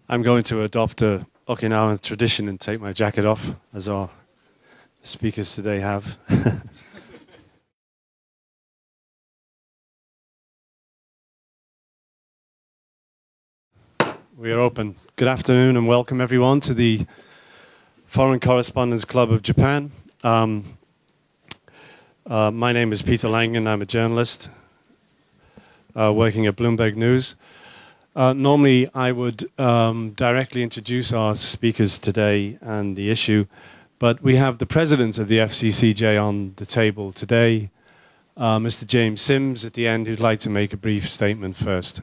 I'm going to adopt a Okinawan tradition and take my jacket off, as our speakers today have. We are open. Good afternoon and welcome everyone to the Foreign Correspondents Club of Japan. My name is Peter Langen. I'm a journalist working at Bloomberg News. Normally, I would directly introduce our speakers today and the issue, but we have the president of the FCCJ on the table today, Mr. James Sims, at the end, who'd like to make a brief statement first.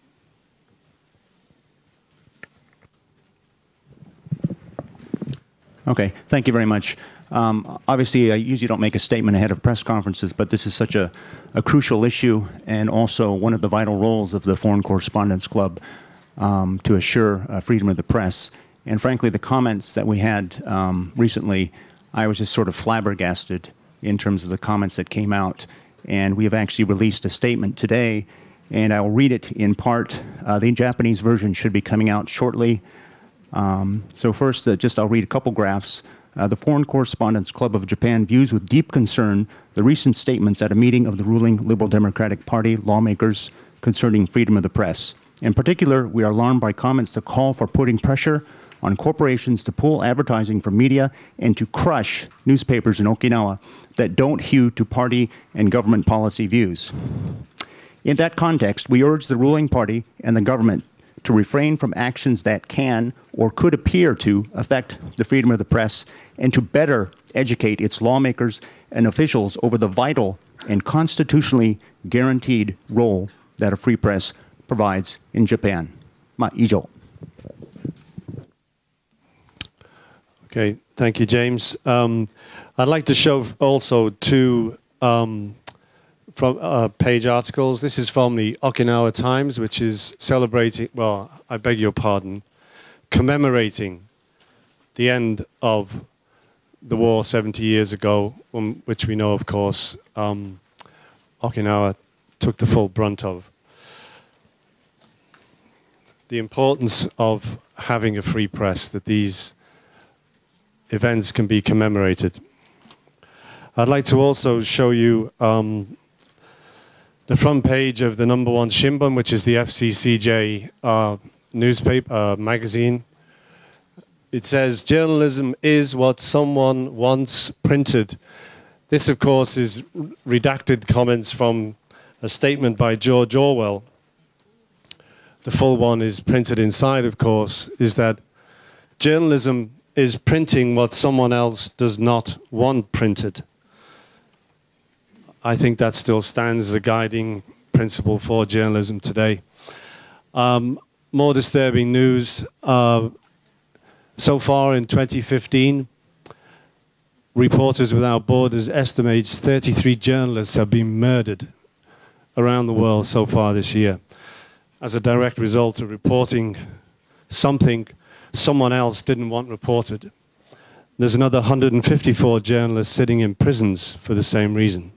Okay, thank you very much. Obviously, I usually don't make a statement ahead of press conferences, but this is such a crucial issue and also one of the vital roles of the Foreign Correspondents Club to assure freedom of the press. And frankly, the comments that we had recently, I was just sort of flabbergasted in terms of the comments that came out. And we have actually released a statement today, and I will read it in part. The Japanese version should be coming out shortly. So first, I'll read a couple graphs. The Foreign Correspondents Club of Japan views with deep concern the recent statements at a meeting of the ruling Liberal Democratic Party lawmakers concerning freedom of the press. In particular, we are alarmed by comments that call for putting pressure on corporations to pull advertising from media and to crush newspapers in Okinawa that don't hew to party and government policy views. In that context, we urge the ruling party and the government to refrain from actions that can or could appear to affect the freedom of the press and to better educate its lawmakers and officials over the vital and constitutionally guaranteed role that a free press provides in Japan. 以上. Okay, thank you, James. I'd like to show also two page articles. This is from the Okinawa Times, which is celebrating, well, I beg your pardon, commemorating the end of the war 70 years ago, which we know, of course, Okinawa took the full brunt of. The importance of having a free press, that these events can be commemorated. I'd like to also show you the front page of the #1 Shimbun, which is the FCCJ newspaper, magazine. It says, "Journalism is what someone once printed." This, of course, is redacted comments from a statement by George Orwell. The full one is printed inside, of course, is that journalism is printing what someone else does not want printed. I think that still stands as a guiding principle for journalism today. More disturbing news. So far in 2015, Reporters Without Borders estimates 33 journalists have been murdered around the world so far this year as a direct result of reporting something someone else didn't want reported. There's another 154 journalists sitting in prisons for the same reason.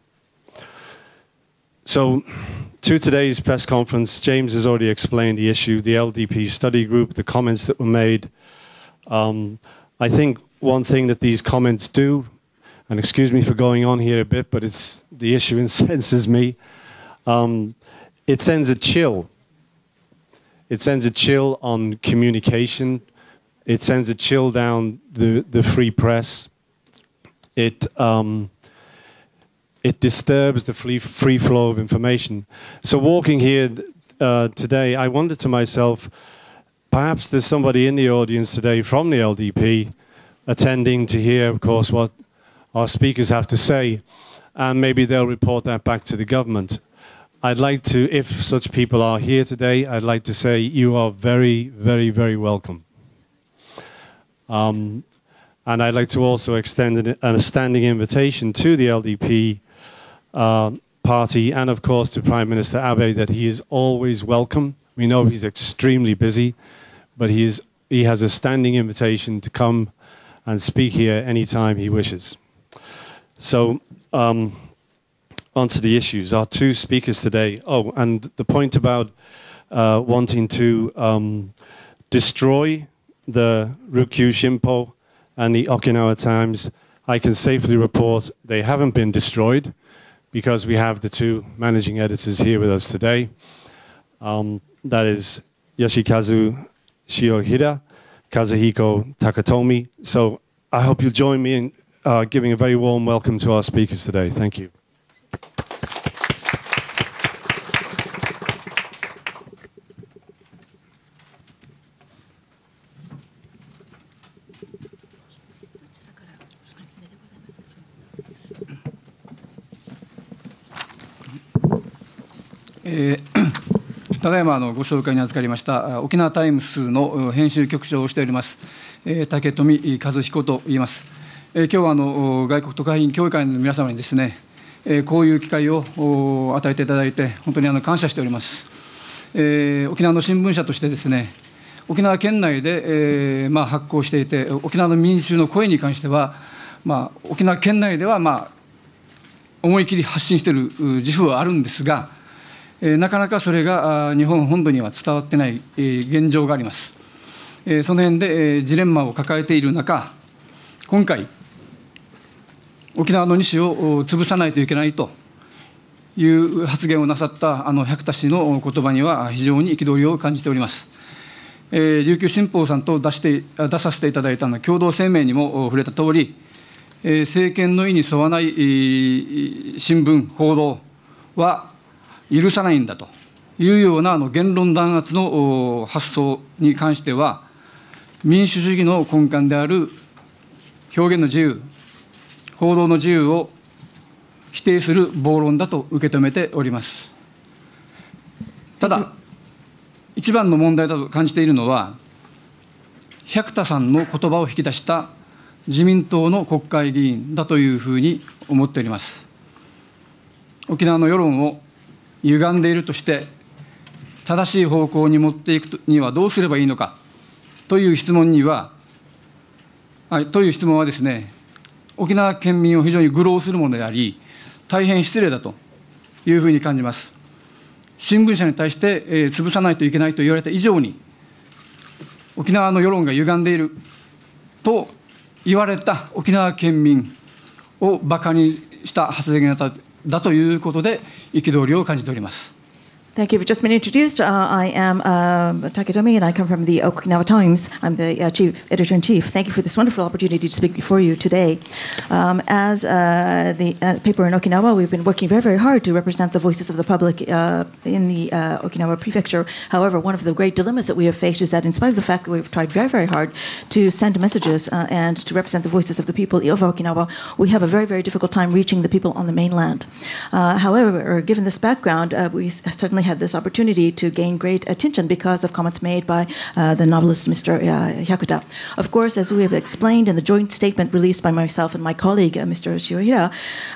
So, to today's press conference, James has already explained the issue, the LDP study group, the comments that were made. I think one thing that these comments do, and excuse me for going on here a bit, but it's the issue incenses me, it sends a chill. It sends a chill on communication. It sends a chill down the free press. It disturbs the free flow of information. So walking here today, I wondered to myself, perhaps there's somebody in the audience today from the LDP attending to hear, of course, what our speakers have to say, and maybe they'll report that back to the government. I'd like to, if such people are here today, I'd like to say you are very, very, very welcome. And I'd like to also extend a standing invitation to the LDP party and, of course, to Prime Minister Abe that he is always welcome. We know he's extremely busy, but he has a standing invitation to come and speak here anytime he wishes. So, onto the issues. Our two speakers today. Oh, and the point about wanting to destroy the Ryukyu Shimpo and the Okinawa Times, I can safely report they haven't been destroyed because we have the two managing editors here with us today. That is Yoshikazu Shiohira, Kazuhiko Takatomi. So I hope you'll join me in giving a very warm welcome to our speakers today. Thank you. ただいまご紹介に預かりました沖縄タイムスの編集局長をしております竹富和彦と言います。今日は外国特派員協議会の皆様にですねこういう機会を与えていただいて本当に感謝しております。沖縄の新聞社としてですね沖縄県内で発行していて沖縄の民衆の声に関しては沖縄県内では思い切り発信している自負はあるんですがなかなかそれが日本本土には伝わってない現状があります。その辺でジレンマを抱えている中、今回、沖縄の西を潰さないといけないという発言をなさった百田氏の言葉には非常に憤りを感じております。琉球新報さんと出させていただいた共同声明にも触れたとおり、政権の意に沿わない新聞、報道は許さないんだというような言論弾圧の発想に関しては、民主主義の根幹である表現の自由、報道の自由を否定する暴論だと受け止めております。ただ、一番の問題だと感じているのは、百田さんの言葉を引き出した自民党の国会議員だというふうに思っております。沖縄の世論を歪んでいるとして、正しい方向に持っていくにはどうすればいいのかという質問はですね、沖縄県民を非常に愚弄するものであり、大変失礼だというふうに感じます。新聞社に対して、潰さないといけないと言われた以上に、沖縄の世論が歪んでいると言われた沖縄県民を馬鹿にした発言だということで、憤りを感じております。 Thank you for just being introduced. I am Taketomi, and I come from the Okinawa Times. I'm the chief editor-in-chief. Thank you for this wonderful opportunity to speak before you today. As the paper in Okinawa, we've been working very, very hard to represent the voices of the public in the Okinawa prefecture. However, one of the great dilemmas that we have faced is that in spite of the fact that we've tried very, very hard to send messages and to represent the voices of the people of Okinawa, we have a very, very difficult time reaching the people on the mainland. However, given this background, we certainly had this opportunity to gain great attention because of comments made by the novelist Mr. Hyakuta. Of course, as we have explained in the joint statement released by myself and my colleague, Mr. Shiohira,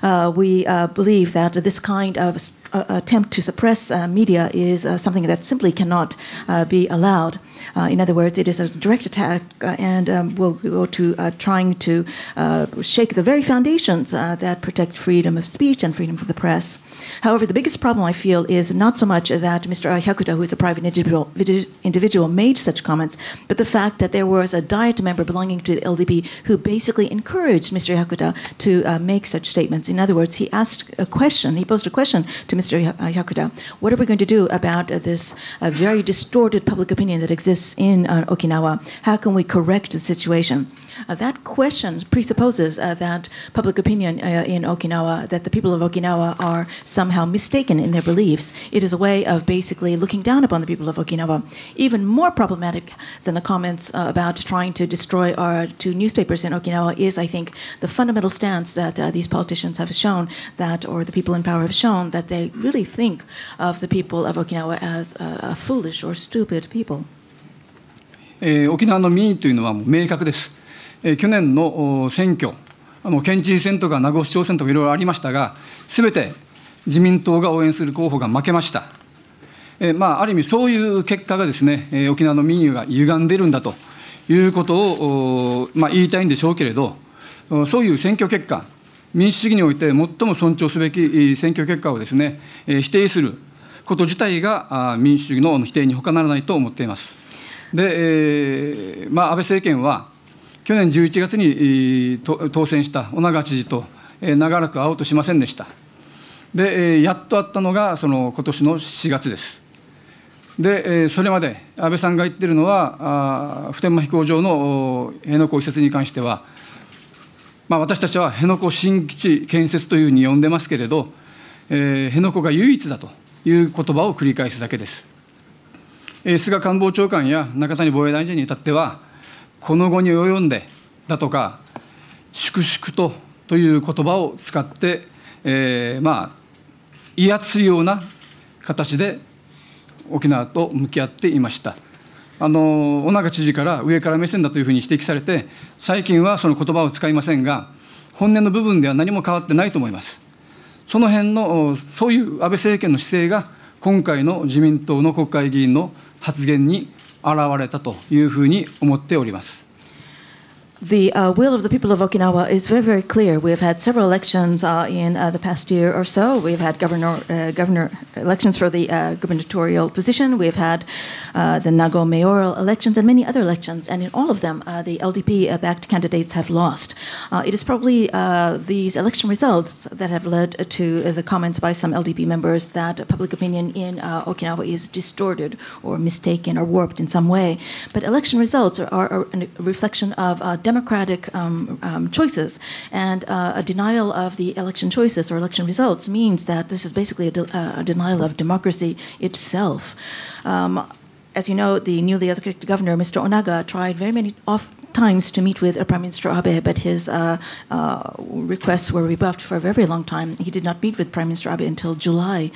we believe that this kind of attempt to suppress media is something that simply cannot be allowed. In other words, it is a direct attack and will go to trying to shake the very foundations that protect freedom of speech and freedom of the press. However, the biggest problem I feel is not so much that Mr. Hyakuta, who is a private individual, made such comments, but the fact that there was a Diet member belonging to the LDP who basically encouraged Mr. Hyakuta to make such statements. In other words, he posed a question to Mr. Hyakuta, what are we going to do about this very distorted public opinion that exists in Okinawa? How can we correct the situation? That question presupposes that public opinion in Okinawa, that the people of Okinawa are somehow mistaken in their beliefs. It is a way of basically looking down upon the people of Okinawa. Even more problematic than the comments about trying to destroy our two newspapers in Okinawa is, I think, the fundamental stance that these politicians have shown, that, or the people in power have shown, that they really think of the people of Okinawa as a foolish or stupid people. 沖縄の民意というのはもう明確です。去年の選挙、県知事選とか名護市長選とかいろいろありましたが、すべて自民党が応援する候補が負けました。ある意味、そういう結果がですね、沖縄の民意が歪んでいるんだということを、言いたいんでしょうけれど、そういう選挙結果、民主主義において最も尊重すべき選挙結果をですね、否定すること自体が民主主義の否定に他ならないと思っています。 で、安倍政権は去年11月に当選した尾長知事と長らく会おうとしませんでした。で、やっと会ったのが今年の4月です。で、それまで安倍さんが言っているのは、普天間飛行場の辺野古移設に関しては、私たちは辺野古新基地建設というふうに呼んでますけれど、辺野古が唯一だという言葉を繰り返すだけです。菅官房長官や中谷防衛大臣に至っては、この後に及んでだとか、粛々という言葉を使って、威圧するような形で沖縄と向き合っていました。尾長知事から上から目線だというふうに指摘されて、最近はその言葉を使いませんが、本音の部分では何も変わってないと思います。その辺の、そういう安倍政権の姿勢が、今回の自民党の国会議員の発言に現れたというふうに思っております。 The will of the people of Okinawa is very, very clear. We have had several elections in the past year or so. We've had governor elections for the gubernatorial position. We've had the Nago mayoral elections and many other elections. And in all of them, the LDP-backed candidates have lost. It is probably these election results that have led to the comments by some LDP members that public opinion in Okinawa is distorted or mistaken or warped in some way. But election results are a reflection of democratic choices, and a denial of the election choices or election results means that this is basically a denial of democracy itself. As you know, the newly elected governor, Mr. Onaga, tried very many times to meet with Prime Minister Abe, but his requests were rebuffed for a very long time. He did not meet with Prime Minister Abe until July.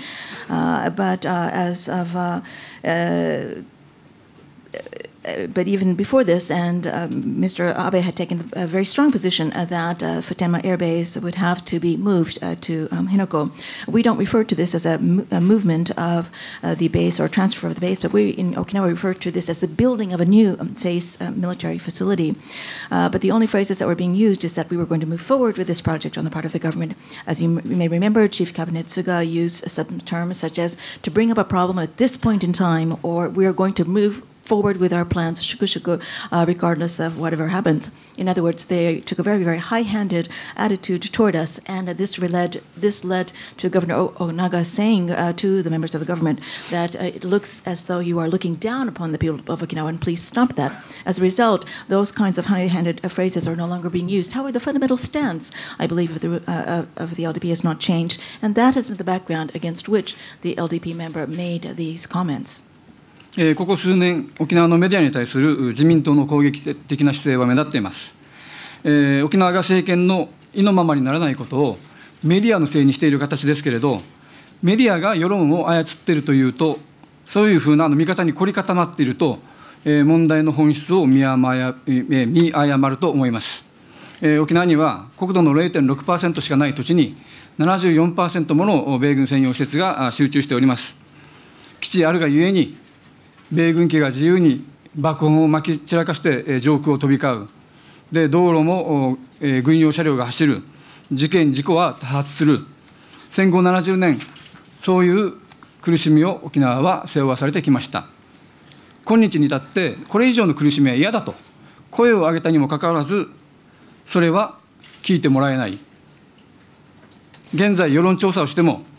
But even before this, and Mr. Abe had taken a very strong position that Futenma Air Base would have to be moved to Henoko. We don't refer to this as a movement of the base or transfer of the base, but we in Okinawa refer to this as the building of a new base military facility. But the only phrases that were being used is that we were going to move forward with this project on the part of the government. As you may remember, Chief Cabinet Suga used some terms such as to bring up a problem at this point in time, or we are going to move forward with our plans, shukushuku, regardless of whatever happens. In other words, they took a very, very high-handed attitude toward us, and this led to Governor Onaga saying to the members of the government that it looks as though you are looking down upon the people of Okinawa, and please stop that. As a result, those kinds of high-handed phrases are no longer being used. However, the fundamental stance, I believe, of the LDP has not changed, and that has been the background against which the LDP member made these comments. ここ数年、沖縄のメディアに対する自民党の攻撃的な姿勢は目立っています。沖縄が政権の意のままにならないことをメディアのせいにしている形ですけれど、メディアが世論を操っているというと、そういうふうな見方に凝り固まっていると、問題の本質を見誤ると思います。沖縄には国土の 0.6% しかない土地に 74% もの米軍専用施設が集中しております。基地あるがゆえに、米軍機が自由に爆音をまき散らかして上空を飛び交う。で、道路も軍用車両が走る。事故は多発する。戦後70年、そういう苦しみを沖縄は背負わされてきました。今日に至って、これ以上の苦しみは嫌だと、声を上げたにもかかわらず、それは聞いてもらえない。現在、世論調査をしても、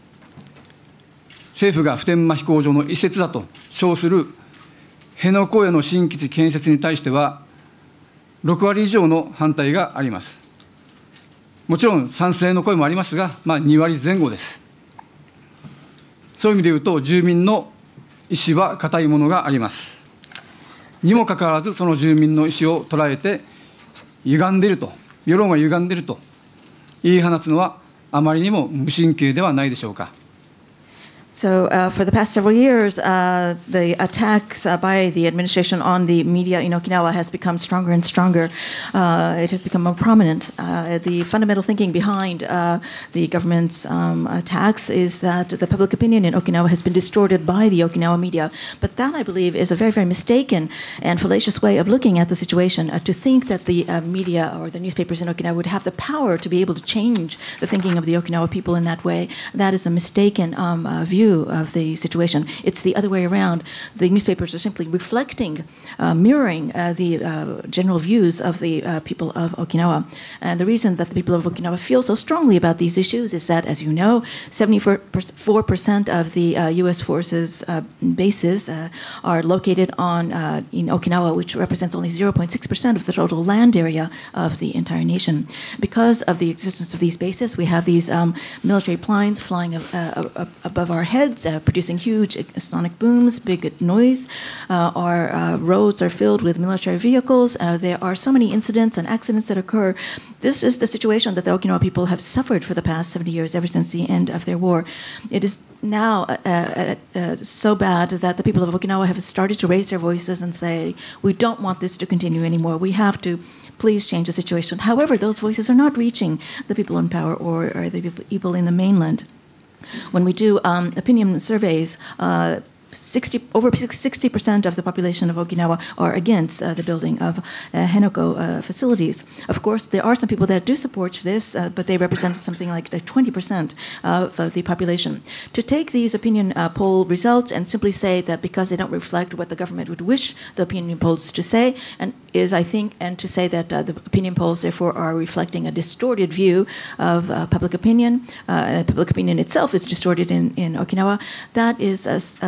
政府が普天間飛行場の移設だと称する辺野古への新基地建設に対しては、6割以上の反対があります。もちろん賛成の声もありますが、2割前後です。そういう意味で言うと、住民の意思は固いものがあります。にもかかわらず、その住民の意思を捉えて、歪んでいると、世論は歪んでいると言い放つのは、あまりにも無神経ではないでしょうか。 So for the past several years, the attacks by the administration on the media in Okinawa has become stronger and stronger. It has become more prominent. The fundamental thinking behind the government's attacks is that the public opinion in Okinawa has been distorted by the Okinawa media. But that, I believe, is a very, very mistaken and fallacious way of looking at the situation. To think that the media or the newspapers in Okinawa would have the power to be able to change the thinking of the Okinawa people in that way, that is a mistaken view view of the situation. It's the other way around. The newspapers are simply reflecting, mirroring the general views of the people of Okinawa. And the reason that the people of Okinawa feel so strongly about these issues is that, as you know, 74% of the U.S. forces bases are located in Okinawa, which represents only 0.6% of the total land area of the entire nation. Because of the existence of these bases, we have these military planes flying above our heads, producing huge sonic booms, big noise. Our roads are filled with military vehicles. There are so many incidents and accidents that occur. This is the situation that the Okinawa people have suffered for the past 70 years, ever since the end of their war. It is now so bad that the people of Okinawa have started to raise their voices and say, we don't want this to continue anymore. We have to please change the situation. However, those voices are not reaching the people in power or the people in the mainland. When we do opinion surveys, over 60% of the population of Okinawa are against the building of Henoko facilities. Of course, there are some people that do support this, but they represent something like 20% of the population. To take these opinion poll results and simply say that because they don't reflect what the government would wish the opinion polls to say, and to say that the opinion polls therefore are reflecting a distorted view of public opinion. Public opinion itself is distorted in Okinawa. That is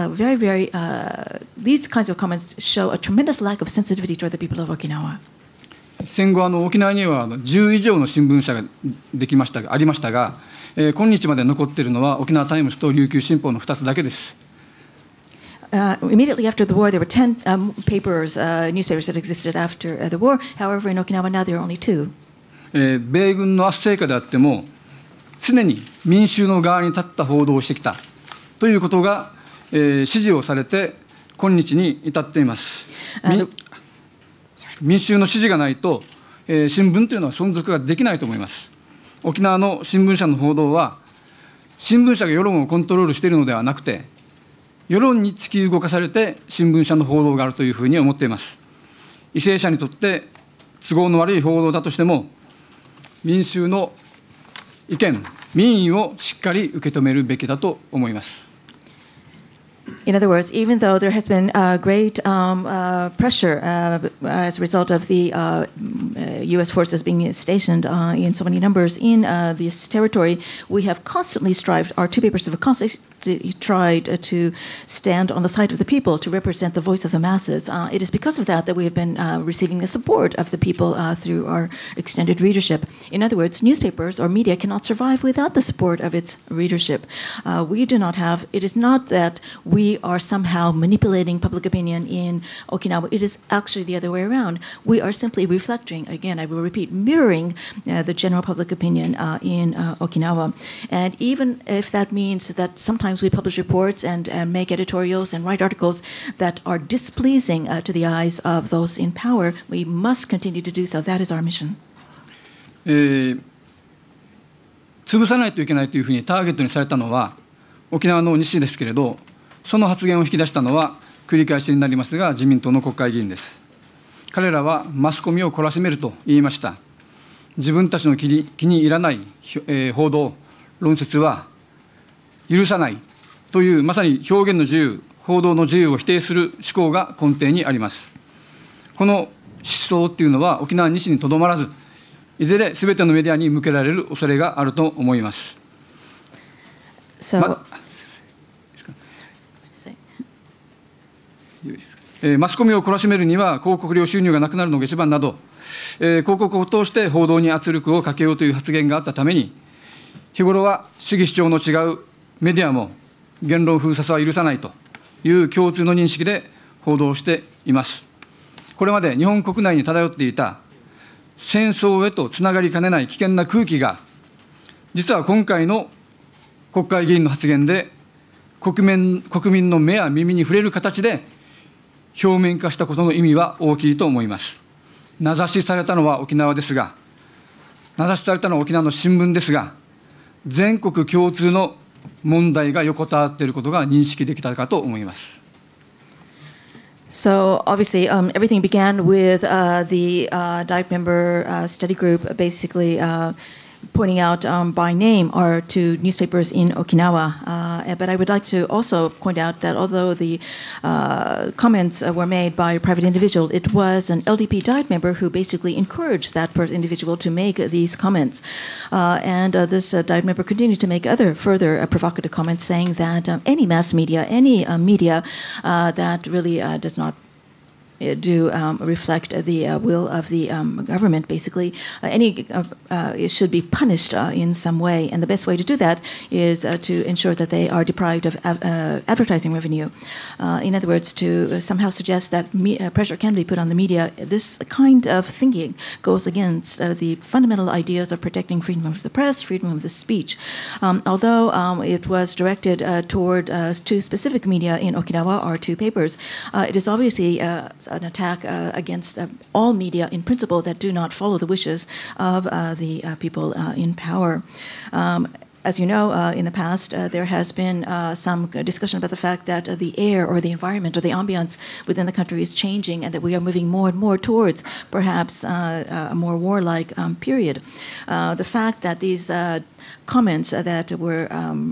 these kinds of comments show a tremendous lack of sensitivity toward the people of Okinawa. 戦後沖縄には10以上の新聞社がありましたが、今日まで残っているのは沖縄タイムズと琉球新報の2つだけです。 Immediately after the war, there were 10 newspapers that existed after the war. However, in Okinawa now there are only 2. 米軍の圧政下であっても常に民衆の側に立った報道をしてきたということが、支持をされて今日に至っています。民衆の支持がないと、新聞というのは存続ができないと思います。沖縄の新聞社の報道は新聞社が世論をコントロールしているのではなくて、世論に突き動かされて新聞社の報道があるというふうに思っています。為政者にとって都合の悪い報道だとしても、民衆の意見、民意をしっかり受け止めるべきだと思います。 In other words, even though there has been great pressure as a result of the U.S. forces being stationed in so many numbers in this territory, we have constantly strived, our two papers have constantly tried to stand on the side of the people, to represent the voice of the masses. It is because of that that we have been receiving the support of the people through our extended readership. In other words, newspapers or media cannot survive without the support of its readership. It is not that we are somehow manipulating public opinion in Okinawa. It is actually the other way around. We are simply reflecting, again, I will repeat, mirroring the general public opinion in Okinawa. And even if that means that sometimes we publish reports and make editorials and write articles that are displeasing to the eyes of those in power, we must continue to do so. That is our mission. 潰さないといけないというふうにターゲットにされたのは沖縄の西ですけれど、その発言を引き出したのは繰り返しになりますが自民党の国会議員です。彼らはマスコミを懲らしめると言いました。自分たちの気に入らない、報道、論説は許さないというまさに表現の自由、報道の自由を否定する思考が根底にあります。この思想っていうのは沖縄西にとどまらず、いずれすべてのメディアに向けられる恐れがあると思います。マスコミを懲らしめるには広告料収入がなくなるのが一番など、広告を通して報道に圧力をかけようという発言があったために、日頃は主義主張の違うメディアも言論封殺は許さないという共通の認識で報道しています。これまで日本国内に漂っていた戦争へとつながりかねない危険な空気が、実は今回の国会議員の発言で国民の目や耳に触れる形で表面化したことの意味は大きいと思います。名指しされたのは沖縄ですが、名指しされたのは沖縄の新聞ですが、全国共通の問題が横たわっていることが認識できたかと思います。 So obviously, everything began with the Diet member study group basically pointing out by name are two newspapers in Okinawa. But I would like to also point out that although the comments were made by a private individual, it was an LDP Diet member who basically encouraged that individual to make these comments. And this Diet member continued to make further provocative comments, saying that any mass media, any media that really does not do reflect the will of the government, basically. It should be punished in some way. And the best way to do that is to ensure that they are deprived of advertising revenue. In other words, to somehow suggest that pressure can be put on the media. This kind of thinking goes against the fundamental ideas of protecting freedom of the press, freedom of the speech. Although it was directed toward two specific media in Okinawa, or two papers, it is obviously an attack against all media in principle that do not follow the wishes of the people in power. As you know, in the past, there has been some discussion about the fact that the air or the environment or the ambience within the country is changing, and that we are moving more and more towards perhaps a more warlike period. The fact that these comments that were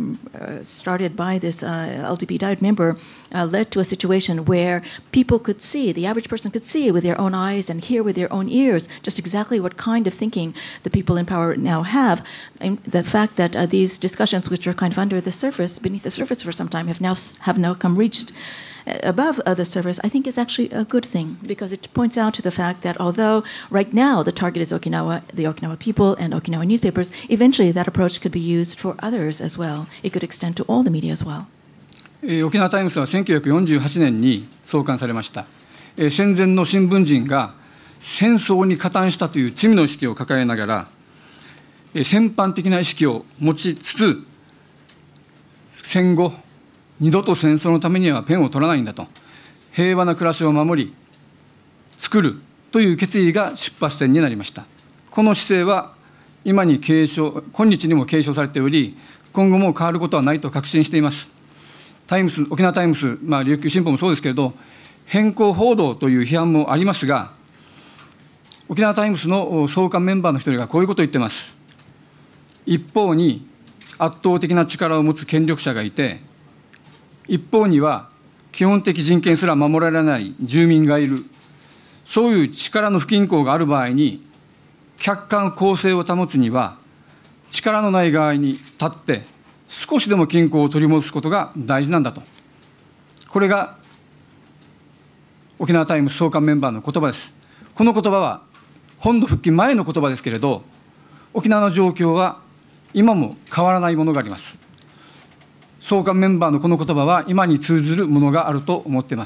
started by this LDP Diet member led to a situation where people could see, the average person could see with their own eyes and hear with their own ears just exactly what kind of thinking the people in power now have. And the fact that these discussions, which are kind of under the surface, beneath the surface for some time, have now reached above the surface, I think is actually a good thing, because it points out to the fact that although right now the target is Okinawa, the Okinawa people and Okinawa newspapers, eventually that approach could be used for others as well. It could extend to all the media as well. 沖縄タイムスは1948年に創刊されました。戦前の新聞人が戦争に加担したという罪の意識を抱えながら、戦犯的な意識を持ちつつ、戦後二度と戦争のためにはペンを取らないんだと、平和な暮らしを守り作るという決意が出発点になりました。この姿勢は今日にも継承されており、今後も変わることはないと確信しています。沖縄タイムス、琉球新報もそうですけれど、偏向報道という批判もありますが、沖縄タイムスの創刊メンバーの一人がこういうことを言っています。一方に圧倒的な力を持つ権力者がいて、一方には基本的人権すら守られない住民がいる。そういう力の不均衡がある場合に、客観公正を保つには、力のない側に立って、少しでも均衡を取り戻すことが大事なんだと。これが沖縄タイムス創刊メンバーの言葉です。この言葉は本土復帰前の言葉ですけれど、沖縄の状況は今も変わらないものがあります。創刊メンバーのこの言葉は今に通ずるものがあると思っています。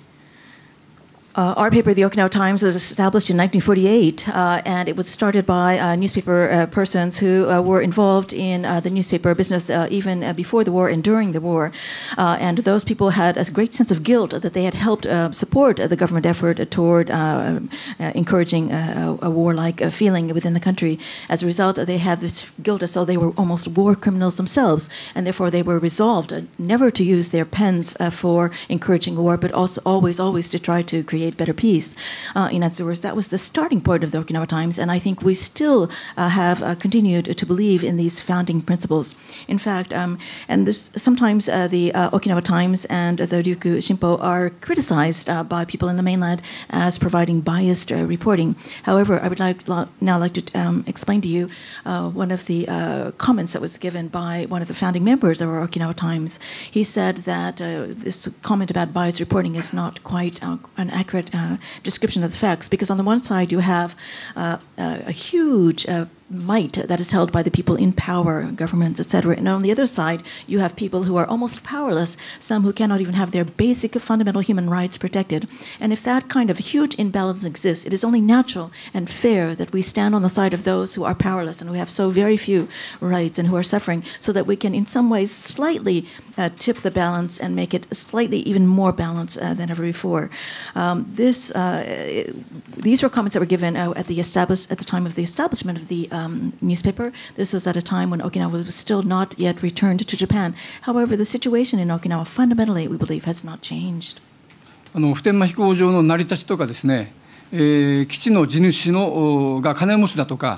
Our paper, the Okinawa Times, was established in 1948, and it was started by newspaper persons who were involved in the newspaper business even before the war and during the war. And those people had a great sense of guilt that they had helped support the government effort toward encouraging a warlike feeling within the country. As a result, they had this guilt as though they were almost war criminals themselves, and therefore they were resolved never to use their pens for encouraging war, but also always to try to create better peace. In other words, that was the starting point of the Okinawa Times, and I think we still have continued to believe in these founding principles. In fact, and this sometimes the Okinawa Times and the Ryukyu Shinpo are criticized by people in the mainland as providing biased reporting. However, I would now like to explain to you one of the comments that was given by one of the founding members of our Okinawa Times. He said that this comment about biased reporting is not quite an accurate description of the facts, because on the one side you have a huge might that is held by the people in power, governments, etc. And on the other side, you have people who are almost powerless, some who cannot even have their basic fundamental human rights protected. And if that kind of huge imbalance exists, it is only natural and fair that we stand on the side of those who are powerless and who have so very few rights and who are suffering, so that we can in some ways slightly tip the balance and make it slightly even more balanced than ever before. These were comments that were given at the time of the establishment of the newspaper. This was at a time when Okinawa was still not yet returned to Japan. However, the situation in Okinawa fundamentally, we believe, has not changed. 普天間飛行場の成り立ちとかですね、基地の地主が金持ちだとか、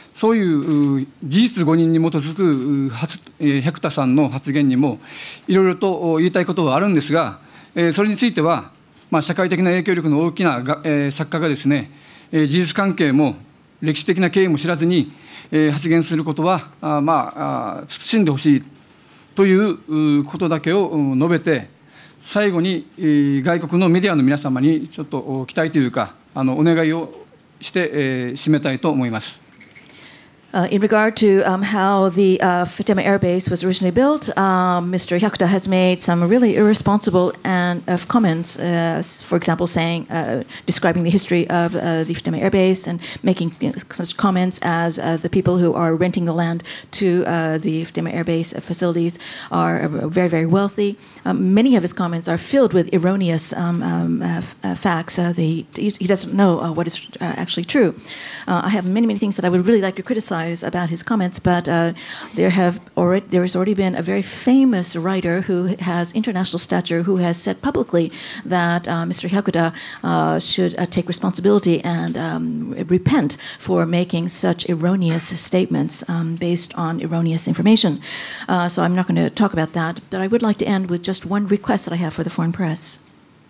そういう事実誤認に基づく百田さんの発言にもいろいろと言いたいことはあるんですが、それについては、社会的な影響力の大きな作家がですね、事実関係も歴史的な経緯も知らずに発言することは、慎んでほしいということだけを述べて、最後に外国のメディアの皆様にちょっと期待というか、お願いをして締めたいと思います。 In regard to how the Futema Air Base was originally built, Mr. Hyakuta has made some really irresponsible comments, for example, describing the history of the Futema Air Base and making such comments as the people who are renting the land to the Futema Air Base facilities are very, very wealthy. Many of his comments are filled with erroneous facts. He doesn't know what is actually true. I have many things that I would really like to criticize about his comments, but there has already been a very famous writer who has international stature who has said publicly that Mr. Hyakuta should take responsibility and repent for making such erroneous statements based on erroneous information. So I'm not going to talk about that, but I would like to end with just one request that I have for the foreign press.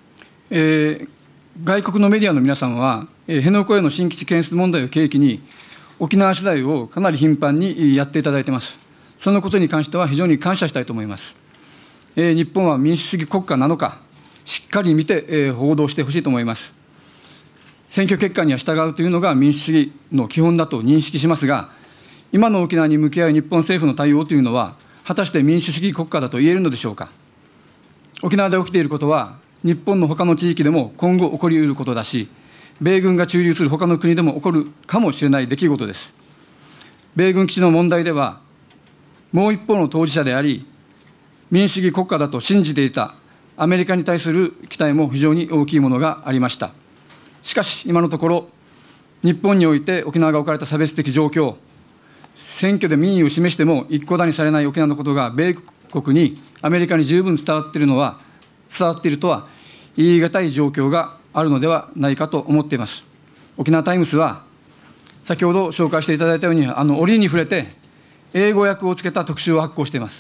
外国のメディアの皆さんは、辺野古への新基地建設問題を契機に沖縄取材をかなり頻繁にやっていただいています。そのことに関しては非常に感謝したいと思います。日本は民主主義国家なのか、しっかり見て報道してほしいと思います。選挙結果には従うというのが民主主義の基本だと認識しますが、今の沖縄に向き合う日本政府の対応というのは、果たして民主主義国家だと言えるのでしょうか。沖縄で起きていることは、日本の他の地域でも今後起こりうることだし、米軍が駐留する他の国でも起こるかもしれない出来事です。米軍基地の問題では、もう一方の当事者であり、民主主義国家だと信じていたアメリカに対する期待も非常に大きいものがありました。しかし、今のところ、日本において沖縄が置かれた差別的状況、選挙で民意を示しても一顧だにされない沖縄のことが米国に、アメリカに十分伝わっているとは言い難い状況があるのではないかと思っています。沖縄タイムスは、先ほど紹介していただいたように、折に触れて、英語訳をつけた特集を発行しています。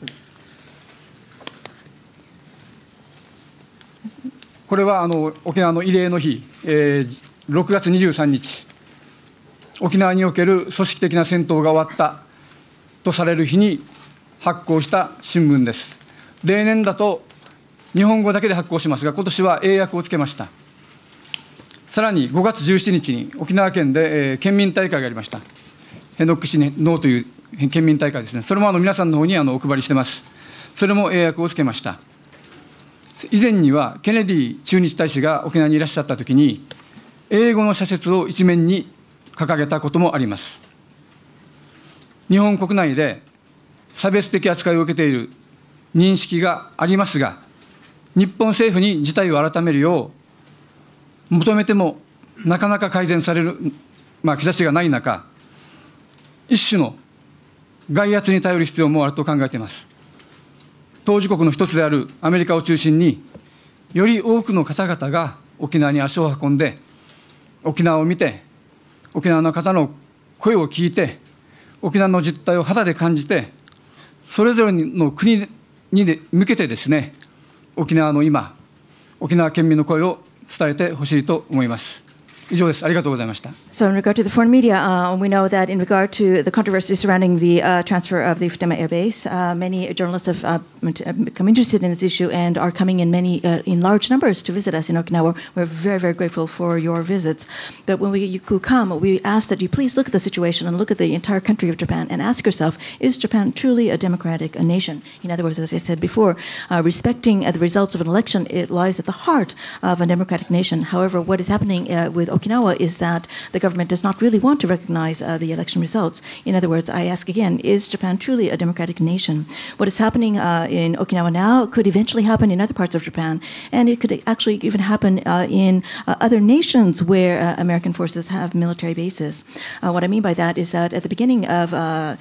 これは沖縄の慰霊の日、6月23日、沖縄における組織的な戦闘が終わったとされる日に発行した新聞です。例年だと日本語だけで発行しますが、今年は英訳をつけました。さらに5月17日に沖縄県で、県民大会がありました。辺野古基地にノーという県民大会ですね。それも皆さんの方にお配りしてます。それも英訳をつけました。以前にはケネディ駐日大使が沖縄にいらっしゃったときに、英語の社説を一面に掲げたこともあります。日本国内で差別的扱いを受けている認識がありますが、日本政府に事態を改めるよう求めてもなかなか改善される、兆しがない中、一種の外圧に頼る必要もあると考えています。当事国の一つであるアメリカを中心に、より多くの方々が沖縄に足を運んで、沖縄を見て、沖縄の方の声を聞いて、沖縄の実態を肌で感じて、それぞれの国に向けてですね、沖縄の今、沖縄県民の声を伝えてほしいと思います。以上です。ありがとうございました。 So in regard to the foreign media, we know that in regard to the controversy surrounding the transfer of the Futema Air Base, many journalists have become interested in this issue and are coming in large numbers to visit us in Okinawa. We're very, very grateful for your visits. But when you come, we ask that you please look at the situation and look at the entire country of Japan and ask yourself, is Japan truly a democratic nation? In other words, as I said before, respecting the results of an election, it lies at the heart of a democratic nation. However, what is happening with Okinawa is that the government does not really want to recognize the election results. In other words, I ask again, is Japan truly a democratic nation? What is happening in Okinawa now could eventually happen in other parts of Japan, and it could actually even happen in other nations where American forces have military bases. What I mean by that is that at the beginning of,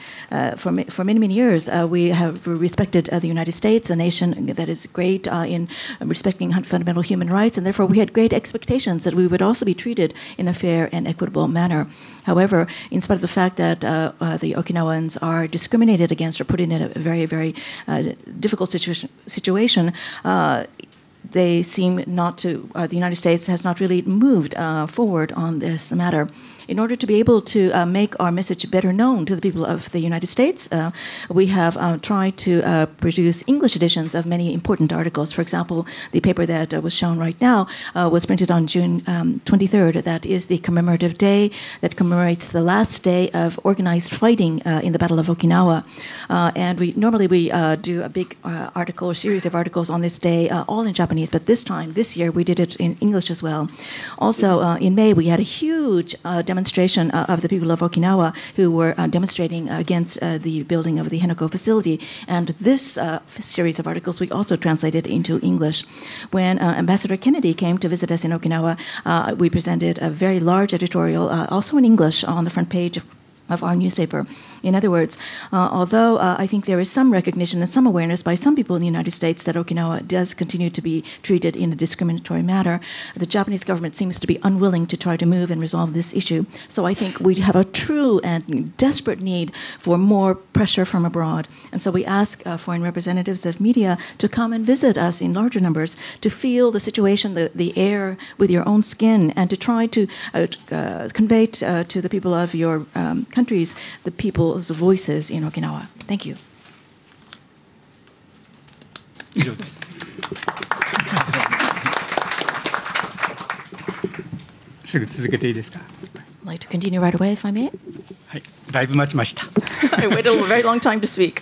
for many, many years, we have respected the United States, a nation that is great in respecting fundamental human rights, and therefore we had great expectations that we would also be treated treated in a fair and equitable manner. However, in spite of the fact that the Okinawans are discriminated against or put in a very, very difficult situation, they seem not to, the United States has not really moved forward on this matter. In order to be able to make our message better known to the people of the United States, we have tried to produce English editions of many important articles. For example, the paper that was shown right now was printed on June 23rd. That is the commemorative day that commemorates the last day of organized fighting in the Battle of Okinawa. And we normally do a big article or series of articles on this day, all in Japanese. But this year, we did it in English as well. Also, in May, we had a huge demonstration of the people of Okinawa who were demonstrating against the building of the Henoko facility. And this series of articles we also translated into English. When Ambassador Kennedy came to visit us in Okinawa, we presented a very large editorial, also in English, on the front page of our newspaper. In other words, although I think there is some recognition and some awareness by some people in the United States that Okinawa does continue to be treated in a discriminatory manner, the Japanese government seems to be unwilling to try to move and resolve this issue. So I think we have a true and desperate need for more pressure from abroad. And so we ask foreign representatives of media to come and visit us in larger numbers, to feel the situation, the air with your own skin, and to try to convey to the people of your countries the people's voices in Okinawa. Thank you. 以上です。すぐ続けていいですか。 I'd like to continue right away, if I may. はい、だいぶ待ちました。 I waited a very long time to speak.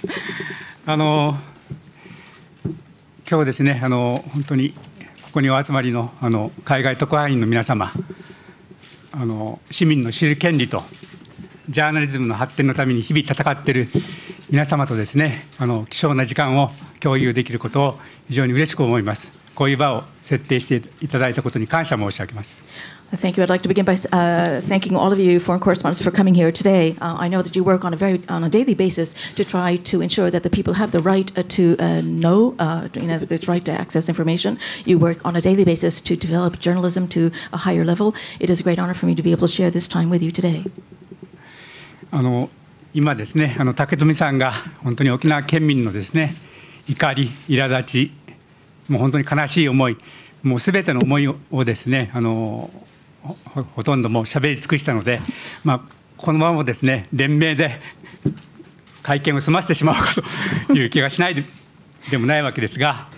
今日ですね、本当にここにお集まりの海外特派員の皆様、市民の知る権利とジャーナリズムの発展のために日々戦っている皆様とですね、貴重な時間を共有できることを非常に嬉しく思います。こういう場を設定していただいたことに感謝申し上げます。 Thank you. I'd like to begin by thanking all of you foreign correspondents for coming here today. I know that you work on a daily basis to try to ensure that the people have the right to know, the right to access information. You work on a daily basis to develop journalism to a higher level. It is a great honor for me to be able to share this time with you today. 今ですね、竹富さんが本当に沖縄県民のですね、怒り、苛立ち、もう本当に悲しい思い、もうすべての思いをですね、ほとんどもう喋り尽くしたので、このままですね、連名で会見を済ませてしまおうかという気がしないでもないわけですが、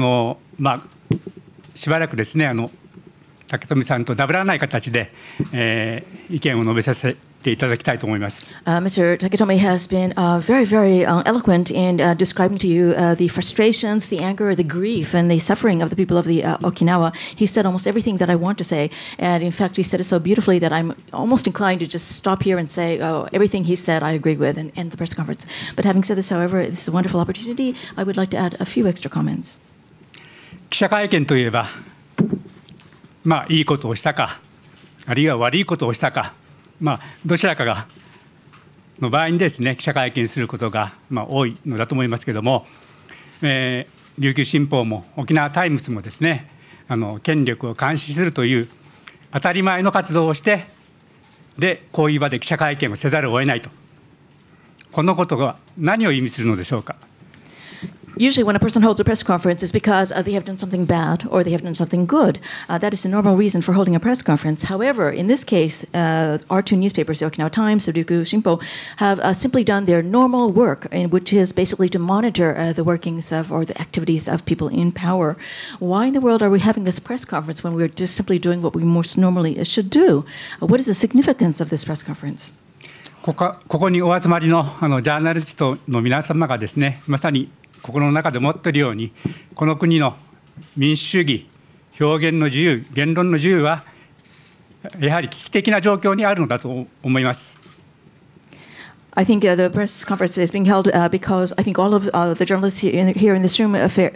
しばらくですね、竹富さんとダブらない形で、意見を述べさせていただきたいと思います。 Mr. Taketomi has been very, very eloquent in describing to you the frustrations, the anger, the grief, and the suffering of the people of the Okinawa. He said almost everything that I want to say, and in fact, he said it so beautifully that I'm almost inclined to just stop here and say, oh, everything he said I agree with, and end the press conference. But having said this, however, this is a wonderful opportunity. I would like to add a few extra comments. 記者会見といえば、いいことをしたか、あるいは悪いことをしたか、どちらかの場合にですね、記者会見することが多いのだと思いますけれども、琉球新報も沖縄タイムズもですね、権力を監視するという当たり前の活動をして、で、こういう場で記者会見をせざるを得ないと、このことが何を意味するのでしょうか。 Usually when a person holds a press conference, it's because they have done something bad or they have done something good. That is the normal reason for holding a press conference. However, in this case, our two newspapers, the Okinawa Times, the Ryukyu Shinpo, have simply done their normal work, which is basically to monitor the workings of or the activities of people in power. Why in the world are we having this press conference when we're just simply doing what we most normally should do? What is the significance of this press conference? ここにお集まりのジャーナリストの皆様がですね、まさに心の中で持っているように、この国の民主主義、表現の自由、言論の自由はやはり危機的な状況にあるのだと思います。 I think the press conference is being held because I think all of the journalists here in this room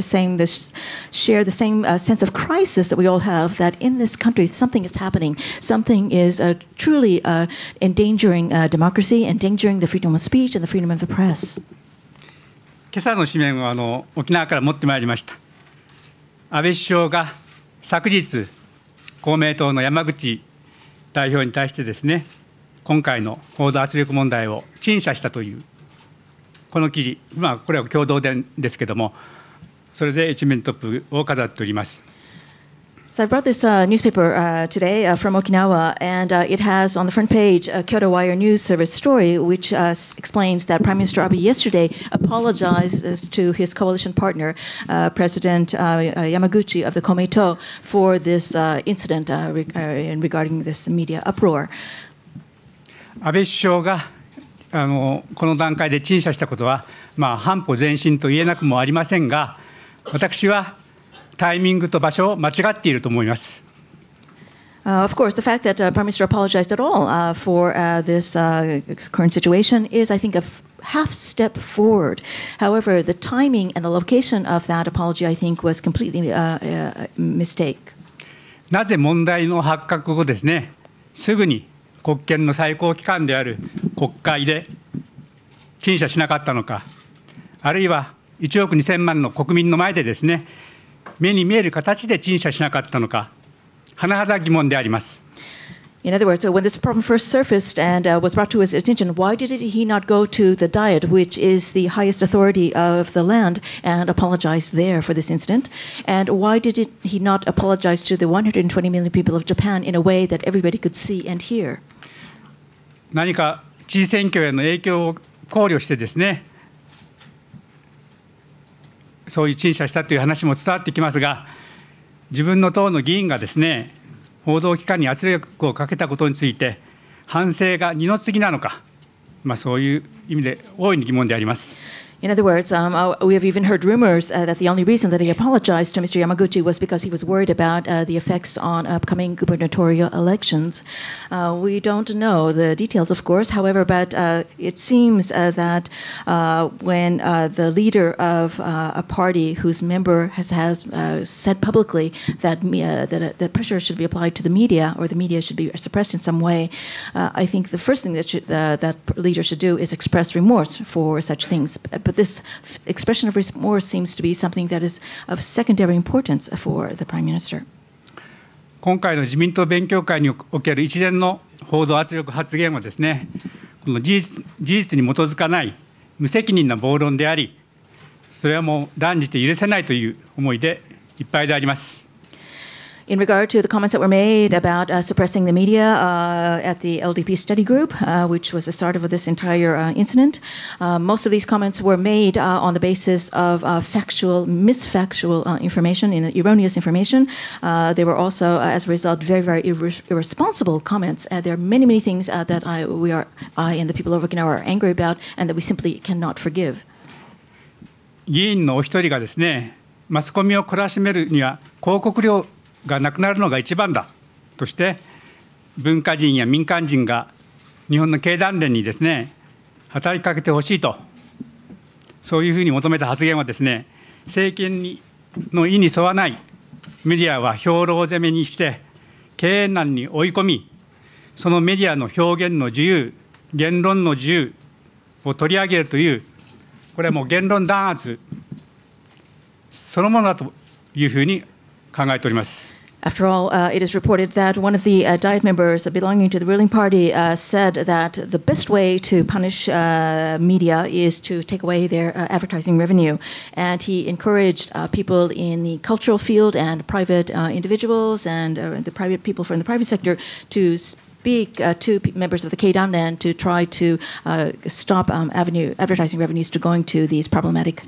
share the same sense of crisis that we all have, that in this country something is happening. Something is truly endangering democracy, endangering the freedom of speech and the freedom of the press. 今朝の紙面を沖縄から持ってまいりました。安倍首相が昨日、公明党の山口代表に対してですね、今回の報道圧力問題を陳謝したという、この記事、これは共同ですけれども、それで一面トップを飾っております。 So I brought this newspaper today from Okinawa, and it has on the front page a Kyoto Wire News Service story, which explains that Prime Minister Abe yesterday apologized to his coalition partner, President Yamaguchi of the Komeito, for this incident regarding this media uproar. 安倍首相がこの段階で陳謝したことは、半歩前進と言えなくもありませんが、私はタイミングと場所を間違っていると思います。 Of course, the fact that Prime Minister apologized at all for this current situation is, I think, a half step forward. However, the timing and the location of that apology, I think, was completely a mistake. なぜ問題の発覚後ですね、すぐに国権の最高機関である国会で陳謝しなかったのか、あるいは1億2000万の国民の前でですね、目に見える形で陳謝しなかったのか、甚だ疑問であります。 In other words, when this problem first surfaced and was brought to his attention, why did he not go to the Diet, which is the highest authority of the land, and apologize there for this incident? And why did he not apologize to the 120 million people of Japan in a way that everybody could see and hear? 何か知事選挙への影響を考慮してですね、そういう陳謝したという話も伝わってきますが、自分の党の議員がですね、報道機関に圧力をかけたことについて、反省が二の次なのか、そういう意味で大いに疑問であります。 In other words, we have even heard rumors that the only reason that he apologized to Mr. Yamaguchi was because he was worried about the effects on upcoming gubernatorial elections. We don't know the details, of course. However, but it seems that when the leader of a party whose member has said publicly that that pressure should be applied to the media or the media should be suppressed in some way, I think the first thing that that leader should do is express remorse for such things. But this expression of remorse seems to be something that is of secondary importance for the Prime Minister. 今回の自民党勉強会における一連の報道圧力発言はですね、この事実に基づかない無責任な暴論であり、それはもう断じて許せないという思いでいっぱいであります。 In regard to the comments that were made about suppressing the media at the LDP study group, which was the start of this entire incident, most of these comments were made on the basis of misfactual information, erroneous information. They were also, as a result, very, very irresponsible comments. There are many, many things that I and the people of Okinawa are angry about and that we simply cannot forgive. 議員のお一人がですね、マスコミを懲らしめるには広告料がなくなるのが一番だとして、文化人や民間人が日本の経団連にですね、働きかけてほしいと、そういうふうに求めた発言はですね、政権の意に沿わないメディアは兵糧攻めにして経営難に追い込み、そのメディアの表現の自由、言論の自由を取り上げるという、これはもう言論弾圧そのものだというふうに考えております。 After all, it is reported that one of the Diet members belonging to the ruling party said that the best way to punish media is to take away their advertising revenue. And he encouraged people in the cultural field and private individuals and the private people from the private sector to speak to members of the Keidanren to try to stop advertising revenues to going to these problematic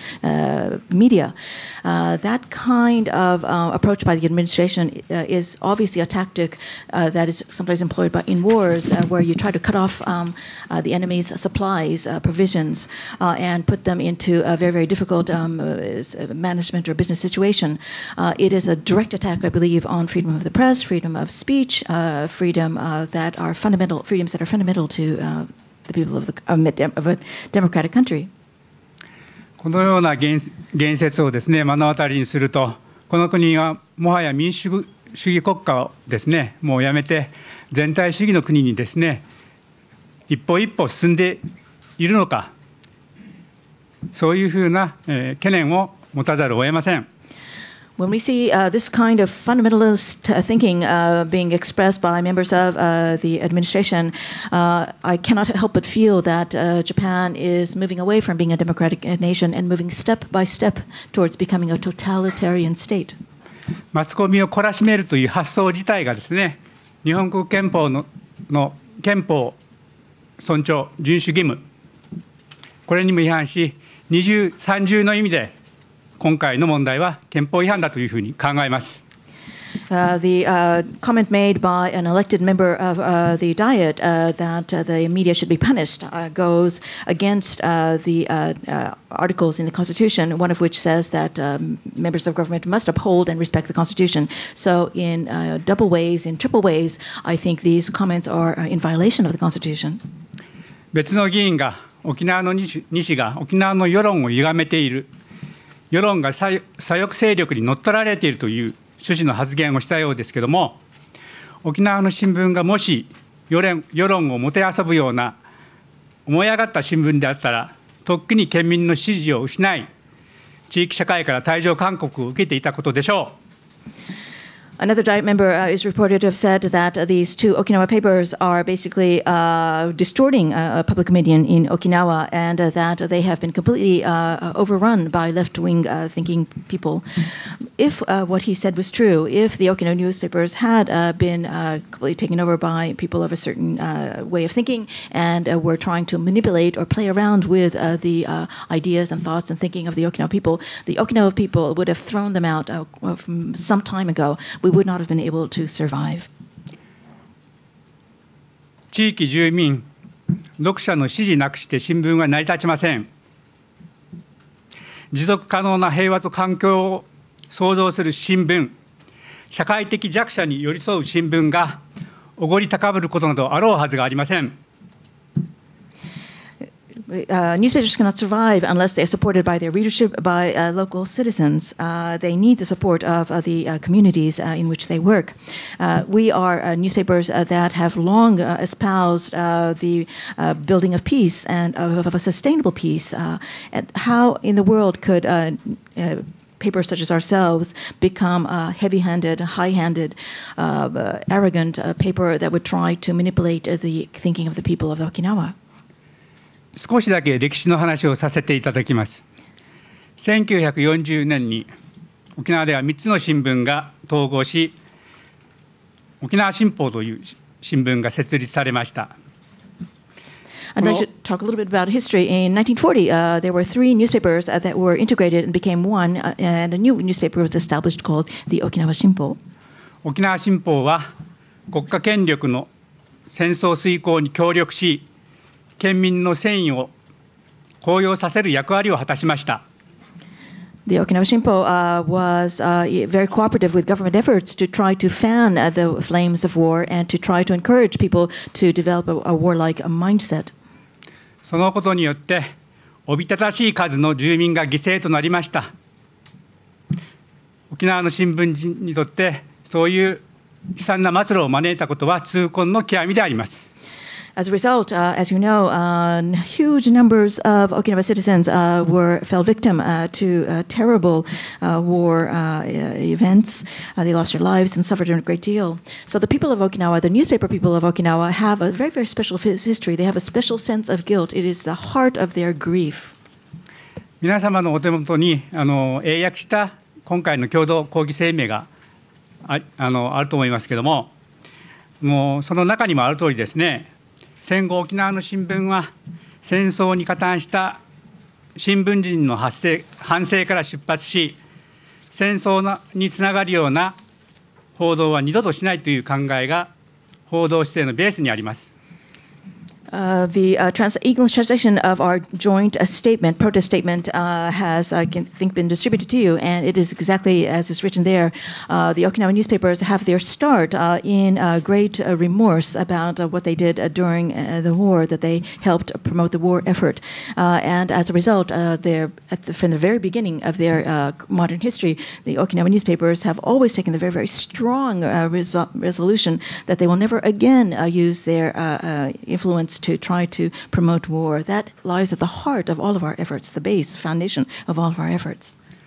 media. That kind of approach by the administration is obviously a tactic that is sometimes employed in wars where you try to cut off the enemy's supplies, provisions, and put them into a very, very difficult management or business situation. It is a direct attack, I believe, on freedom of the press, freedom of speech, freedom that are fundamental freedoms that are fundamental to the people of a democratic country. このような言説をですね、目の当たりにすると、この国はもはや民主主義国家をですね、もうやめて全体主義の国にですね、一歩一歩進んでいるのか、そういうふうな懸念を持たざるを得ません。 When we see this kind of fundamentalist thinking being expressed by members of the administration, I cannot help but feel that Japan is moving away from being a democratic nation and moving step by step towards becoming a totalitarian state. マスコミを懲らしめるという発想自体がですね、日本国憲法の憲法尊重、遵守義務、これにも違反し、二重三重の意味で今回の問題は憲法違反だというふうに考えます。 The comment made by an elected member of the Diet that the media should be punished goes against the articles in the Constitution, one of which says that members of government must uphold and respect the Constitution. So in double ways, in triple ways, I think these comments are in violation of the Constitution. 別の議員が沖縄の西が沖縄の世論を歪めている、世論が左翼勢力に乗っ取られているという趣旨の発言をしたようですけれども、沖縄の新聞がもし世論をもてあそぶような思い上がった新聞であったら、とっくに県民の支持を失い、地域社会から退場勧告を受けていたことでしょう。 Another Diet member is reported to have said that these two Okinawa papers are basically distorting public opinion in Okinawa, and that they have been completely overrun by left-wing thinking people. If what he said was true, if the Okinawa newspapers had been completely taken over by people of a certain way of thinking and were trying to manipulate or play around with the ideas and thoughts and thinking of the Okinawa people would have thrown them out from some time ago. We would not have been able to survive. 地域住民、読者の支持なくして新聞は成り立ちません。持続可能な平和と環境を創造する新聞、社会的弱者に寄り添う新聞がおごり高ぶることなどあろうはずがありません。 Newspapers cannot survive unless they are supported by their readership, by local citizens. They need the support of the communities in which they work. We are newspapers that have long espoused the building of peace and of a sustainable peace. And how in the world could papers such as ourselves become heavy-handed, high-handed, arrogant paper that would try to manipulate the thinking of the people of Okinawa? 少しだけ歴史の話をさせていただきます。1940年に沖縄では3つの新聞が統合し、沖縄新報という新聞が設立されました。 I'd like to talk a little bit about history. In 1940, there were 3 newspapers that were integrated and became one, and a new newspaper was established called the Okinawa Shinpo. 沖縄新報は国家権力の戦争遂行に協力し、県民の戦意を高揚させる役割を果たしました。 The Okinawa Shinpo was very cooperative with government efforts to try to fan the flames of war and to try to encourage people to develop a warlike mindset. そのことによっておびただしい数の住民が犠牲となりました。沖縄の新聞人にとってそういう悲惨な末路を招いたことは痛恨の極みであります。 As a result, as you know, huge numbers of Okinawa citizens fell victim to terrible war events. They lost their lives and suffered a great deal. So the people of Okinawa, the newspaper people of Okinawa, have a very, very special history. They have a special sense of guilt. It is the heart of their grief. 皆様のお手元に英訳した今回の共同抗議声明があると思いますけれども、もうその中にもある通りですね、戦後沖縄の新聞は戦争に加担した新聞人の反省から出発し、戦争につながるような報道は二度としないという考えが報道姿勢のベースにあります。 The English translation of our joint statement, protest statement, has, I think, been distributed to you, and it is exactly as is written there. The Okinawa newspapers have their start in great remorse about what they did during the war, that they helped promote the war effort. And as a result, from the very beginning of their modern history, the Okinawa newspapers have always taken the very, very strong resolution that they will never again use their influence to try to promote war. That lies at the heart of all of our efforts, the base, foundation of all of our efforts.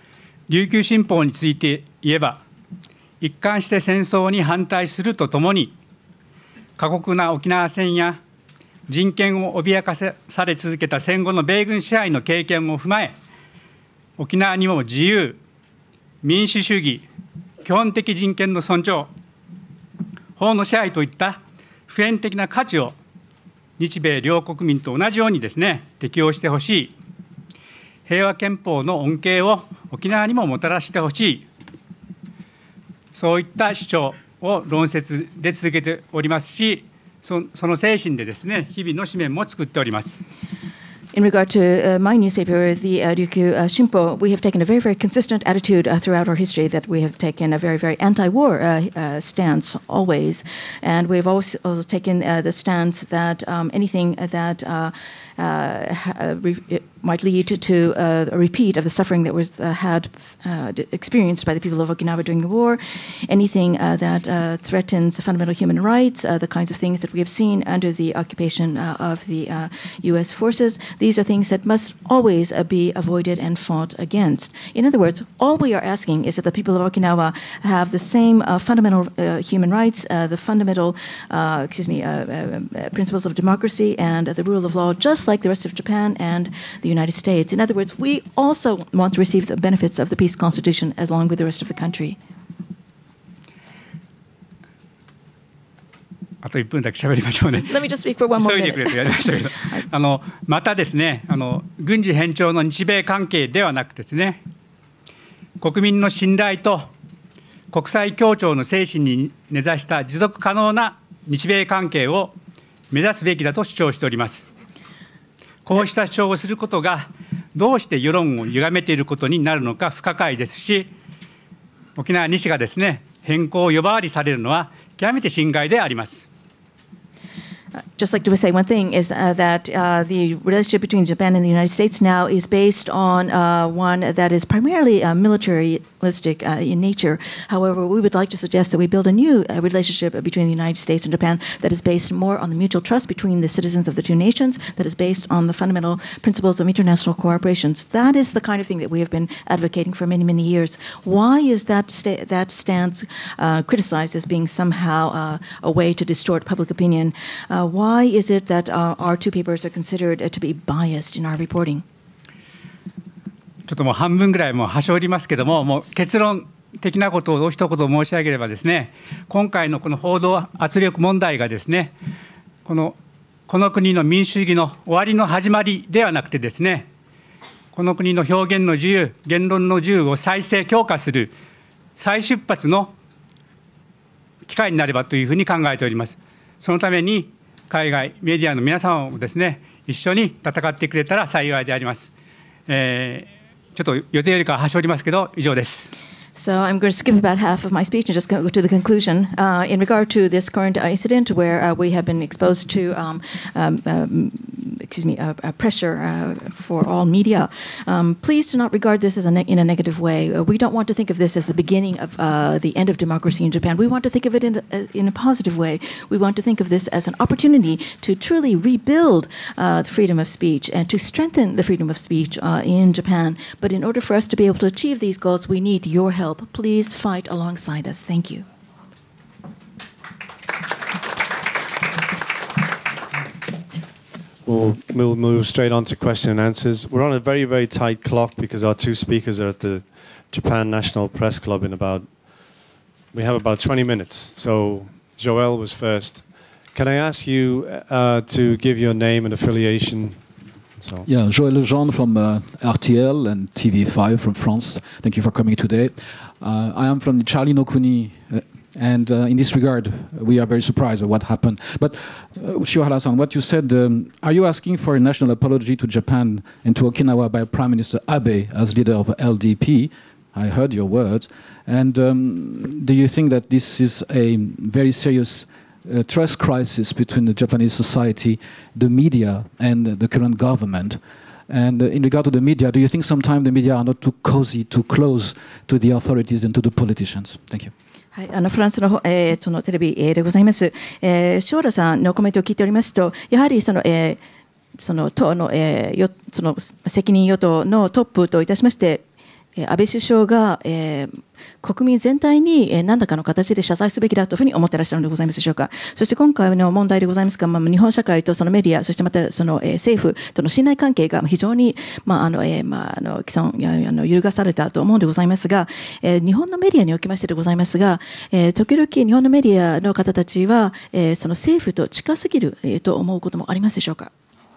琉球新報について言えば、一貫して戦争に反対するとともに、過酷な沖縄戦や人権を脅かされ続けた戦後の米軍支配の経験を踏まえ、沖縄にも自由、民主主義、基本的人権の尊重、法の支配といった普遍的な価値を日米両国民と同じようにですね、適用してほしい、平和憲法の恩恵を沖縄にももたらしてほしい、そういった主張を論説で続けておりますし、その精神でですね、日々の紙面も作っております。 In regard to my newspaper, the Ryukyu Shinpo, we have taken a very, very consistent attitude throughout our history that we have taken a very, very anti-war stance always. And we've also taken the stance that anything that might lead to a repeat of the suffering that was experienced by the people of Okinawa during the war, anything that threatens fundamental human rights, the kinds of things that we have seen under the occupation of the U.S. forces, these are things that must always be avoided and fought against. In other words, all we are asking is that the people of Okinawa have the same fundamental human rights, the fundamental, principles of democracy and the rule of law, just like the rest of Japan and the United States. In other words, we also want to receive the benefits of the peace constitution along with the rest of the country. あと1分だけ喋りましょうね。 Let me just speak for one more 急いでくれとやりましたけど、またですね、軍事偏重の日米関係ではなくですね、国民の信頼と国際協調の精神に根ざした持続可能な日米関係を目指すべきだと主張しております。こうした主張をすることがどうして世論を歪めていることになるのか不可解ですし、沖縄西がですね、変更を呼ばわりされるのは極めて心外であります。 Just like to say one thing is that the relationship between Japan and the United States now is based on one that is primarily militaristic in nature. However, we would like to suggest that we build a new relationship between the United States and Japan that is based more on the mutual trust between the citizens of the two nations, that is based on the fundamental principles of international cooperation. That is the kind of thing that we have been advocating for many, many years. Why is that stance criticized as being somehow a way to distort public opinion? Why is it that our two papers are considered to be biased in our reporting? ちょっともう半分ぐらいもう端折りますけども、もう結論的なことを一言申し上げればですね、今回のこの報道圧力問題がですね、この国の民主主義の終わりの始まりではなくてですね、この国の表現の自由、言論の自由を再生強化する再出発の機会になればというふうに考えております。そのために海外メディアの皆様もですね、一緒に戦ってくれたら幸いであります。ちょっと予定よりかは端折りますけど、以上です。 So I'm going to skip about half of my speech and just go to the conclusion. In regard to this current incident where we have been exposed to pressure for all media, please do not regard this as in a negative way. We don't want to think of this as the beginning of the end of democracy in Japan. We want to think of it in a positive way. We want to think of this as an opportunity to truly rebuild the freedom of speech and to strengthen the freedom of speech in Japan. But in order for us to be able to achieve these goals, we need your help. Please fight alongside us. Thank you. We'll move straight on to question and answers. We're on a very, very tight clock because our two speakers are at the Japan National Press Club we have about 20 minutes. So Joël was first. Can I ask you to give your name and affiliation? So. Yeah, Joël Lejeune from RTL and TV5 from France. Thank you for coming today. I am from the Charlie no Kuni, and in this regard, we are very surprised at what happened. But Shiohara-san, what you said, are you asking for a national apology to Japan and to Okinawa by Prime Minister Abe as leader of LDP? I heard your words. And do you think that this is a very serious trust crisis between the Japanese society, the media, and the current government? And in regard to the media, do you think sometimes the media are not too cozy, too close to the authorities and to the politicians? Thank you. はい、フランスの、そのテレビ、でございます。塩原さんのコメントを聞いておりますと、やはりその党の、その責任与党のトップといたしまして、 安倍首相が、国民全体に何らかの形で謝罪すべきだというふうに思っていらっしゃるのでございますでしょうか。そして今回の問題でございますが、日本社会とそのメディア、そしてまたその政府との信頼関係が非常に既存揺るがされたと思うのでございますが、日本のメディアにおきましてでございますが、時々日本のメディアの方たちは、その政府と近すぎる、と思うこともありますでしょうか。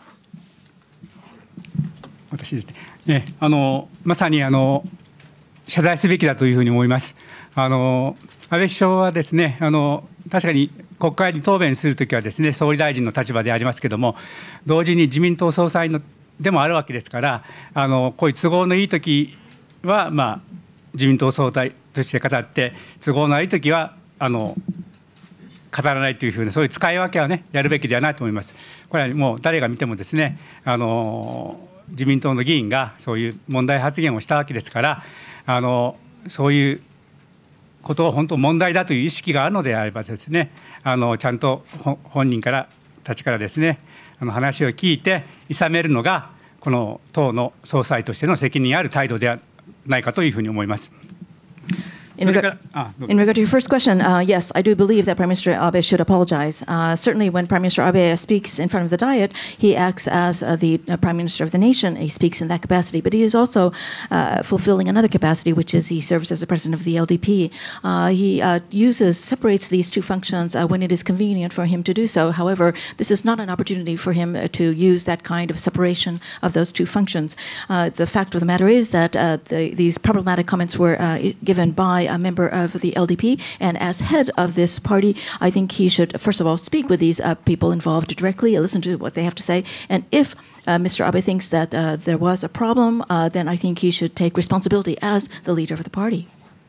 私ですね、まさに謝罪すべきだというふうに思います。安倍首相はですね、確かに国会に答弁するときはですね、総理大臣の立場でありますけれども、同時に自民党総裁でもあるわけですから、こういう都合のいいときは、自民党総裁として語って、都合の悪いときは語らないというふうな、そういう使い分けはね、やるべきではないと思います。これはもう誰が見てもですね、自民党の議員がそういう問題発言をしたわけですから、そういうことを本当問題だという意識があるのであればですね、ちゃんと本人たちからですね、話を聞いていさめるのがこの党の総裁としての責任ある態度ではないかというふうに思います。 In regard to your first question, yes, I do believe that Prime Minister Abe should apologize. Certainly, when Prime Minister Abe speaks in front of the Diet, he acts as the Prime Minister of the nation. He speaks in that capacity, but he is also fulfilling another capacity, which is he serves as the president of the LDP. He separates these two functions when it is convenient for him to do so. However, this is not an opportunity for him to use that kind of separation of those two functions. The fact of the matter is that these problematic comments were given by a member of the LDP, and as head of this party, I think he should, first of all, speak with these people involved directly, listen to what they have to say, and if Mr. Abe thinks that there was a problem, then I think he should take responsibility as the leader of the party.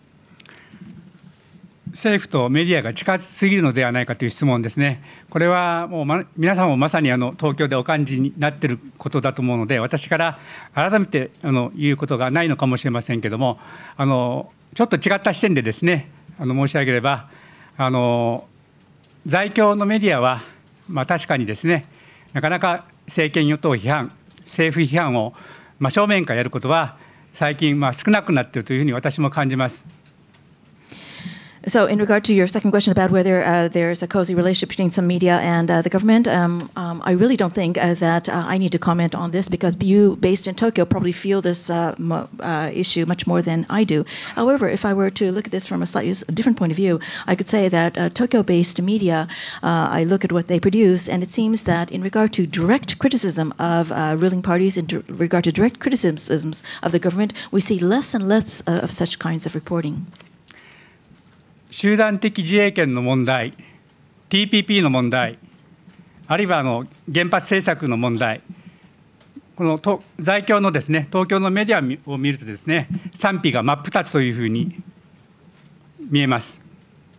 政府とメディアが近すぎるのではないかという質問ですね。これはもう皆さんもまさに東京でお感じになっていることだと思うので、私から改めて言うことがないのかもしれませんけれども、ちょっと違った視点でですね、申し上げれば、在京のメディアは、確かにですね、なかなか政権与党批判、政府批判を真正面からやることは、最近少なくなっているというふうに私も感じます。 So, in regard to your second question about whether there's a cozy relationship between some media and the government, I really don't think that I need to comment on this because you, based in Tokyo, probably feel this issue much more than I do. However, if I were to look at this from a slightly different point of view, I could say that Tokyo-based media, I look at what they produce, and it seems that in regard to direct criticism of ruling parties, in regard to direct criticisms of the government, we see less and less of such kinds of reporting. 集団的自衛権の問題、TPP の問題、あるいは原発政策の問題、この在京のですね、東京のメディアを見るとですね、賛否が真っ二つというふうに見えます。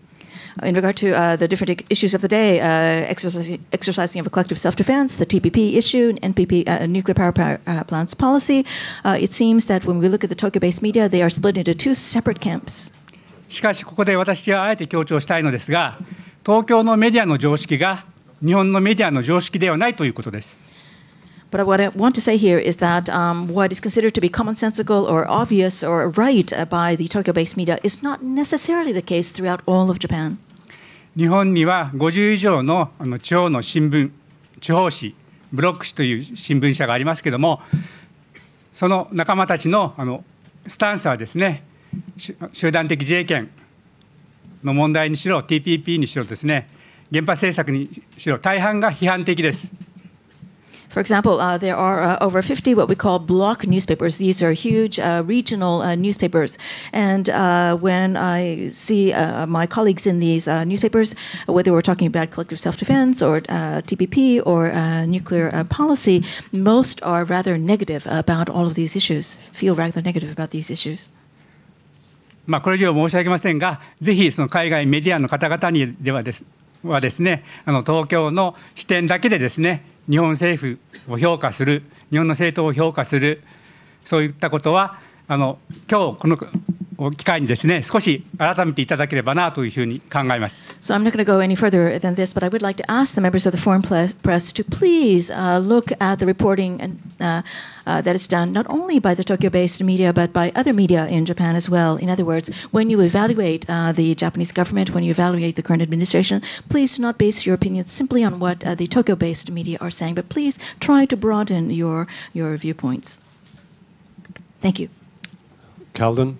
In regard to the different issues of the day, exercising of a collective self-defense, the TPP issue, NPP, nuclear power plants policy, it seems that when we look at the Tokyo-based media, they are split into two separate camps. しかしここで私はあえて強調したいのですが、東京のメディアの常識が日本のメディアの常識ではないということです。 But what I want to say here is that what is considered to be commonsensical or obvious or right by the Tokyo-based media is not necessarily the case throughout all of Japan. 日本には50以上の地方の新聞、地方紙、ブロック紙という新聞社がありますけれども、その仲間たちのスタンスはですね、集団的自衛権の問題にしろ TPP にしろですね、原発政策にしろ大半が批判的です。 For example, there are over 50 what we call block newspapers. These are huge regional newspapers. And when I see my colleagues in these newspapers, whether we're talking about collective self-defense or TPP or nuclear policy, most are rather negative about all of these issues, feel rather negative about these issues. これ以上申し上げませんが、ぜひその海外メディアの方々にはですね、東京の視点だけでですね、日本政府を評価する、日本の政党を評価する、そういったことは今日この機会にですね、少し改めていただければなというふうに考えます。 So I'm not going to go any further than this, but I would like to ask the members of the foreign press to please look at the reporting that is done not only by the Tokyo-based media, but by other media in Japan as well. In other words, when you evaluate the Japanese government, when you evaluate the current administration, please do not base your opinions simply on what the Tokyo-based media are saying, but please try to broaden your viewpoints. Thank you. Calden?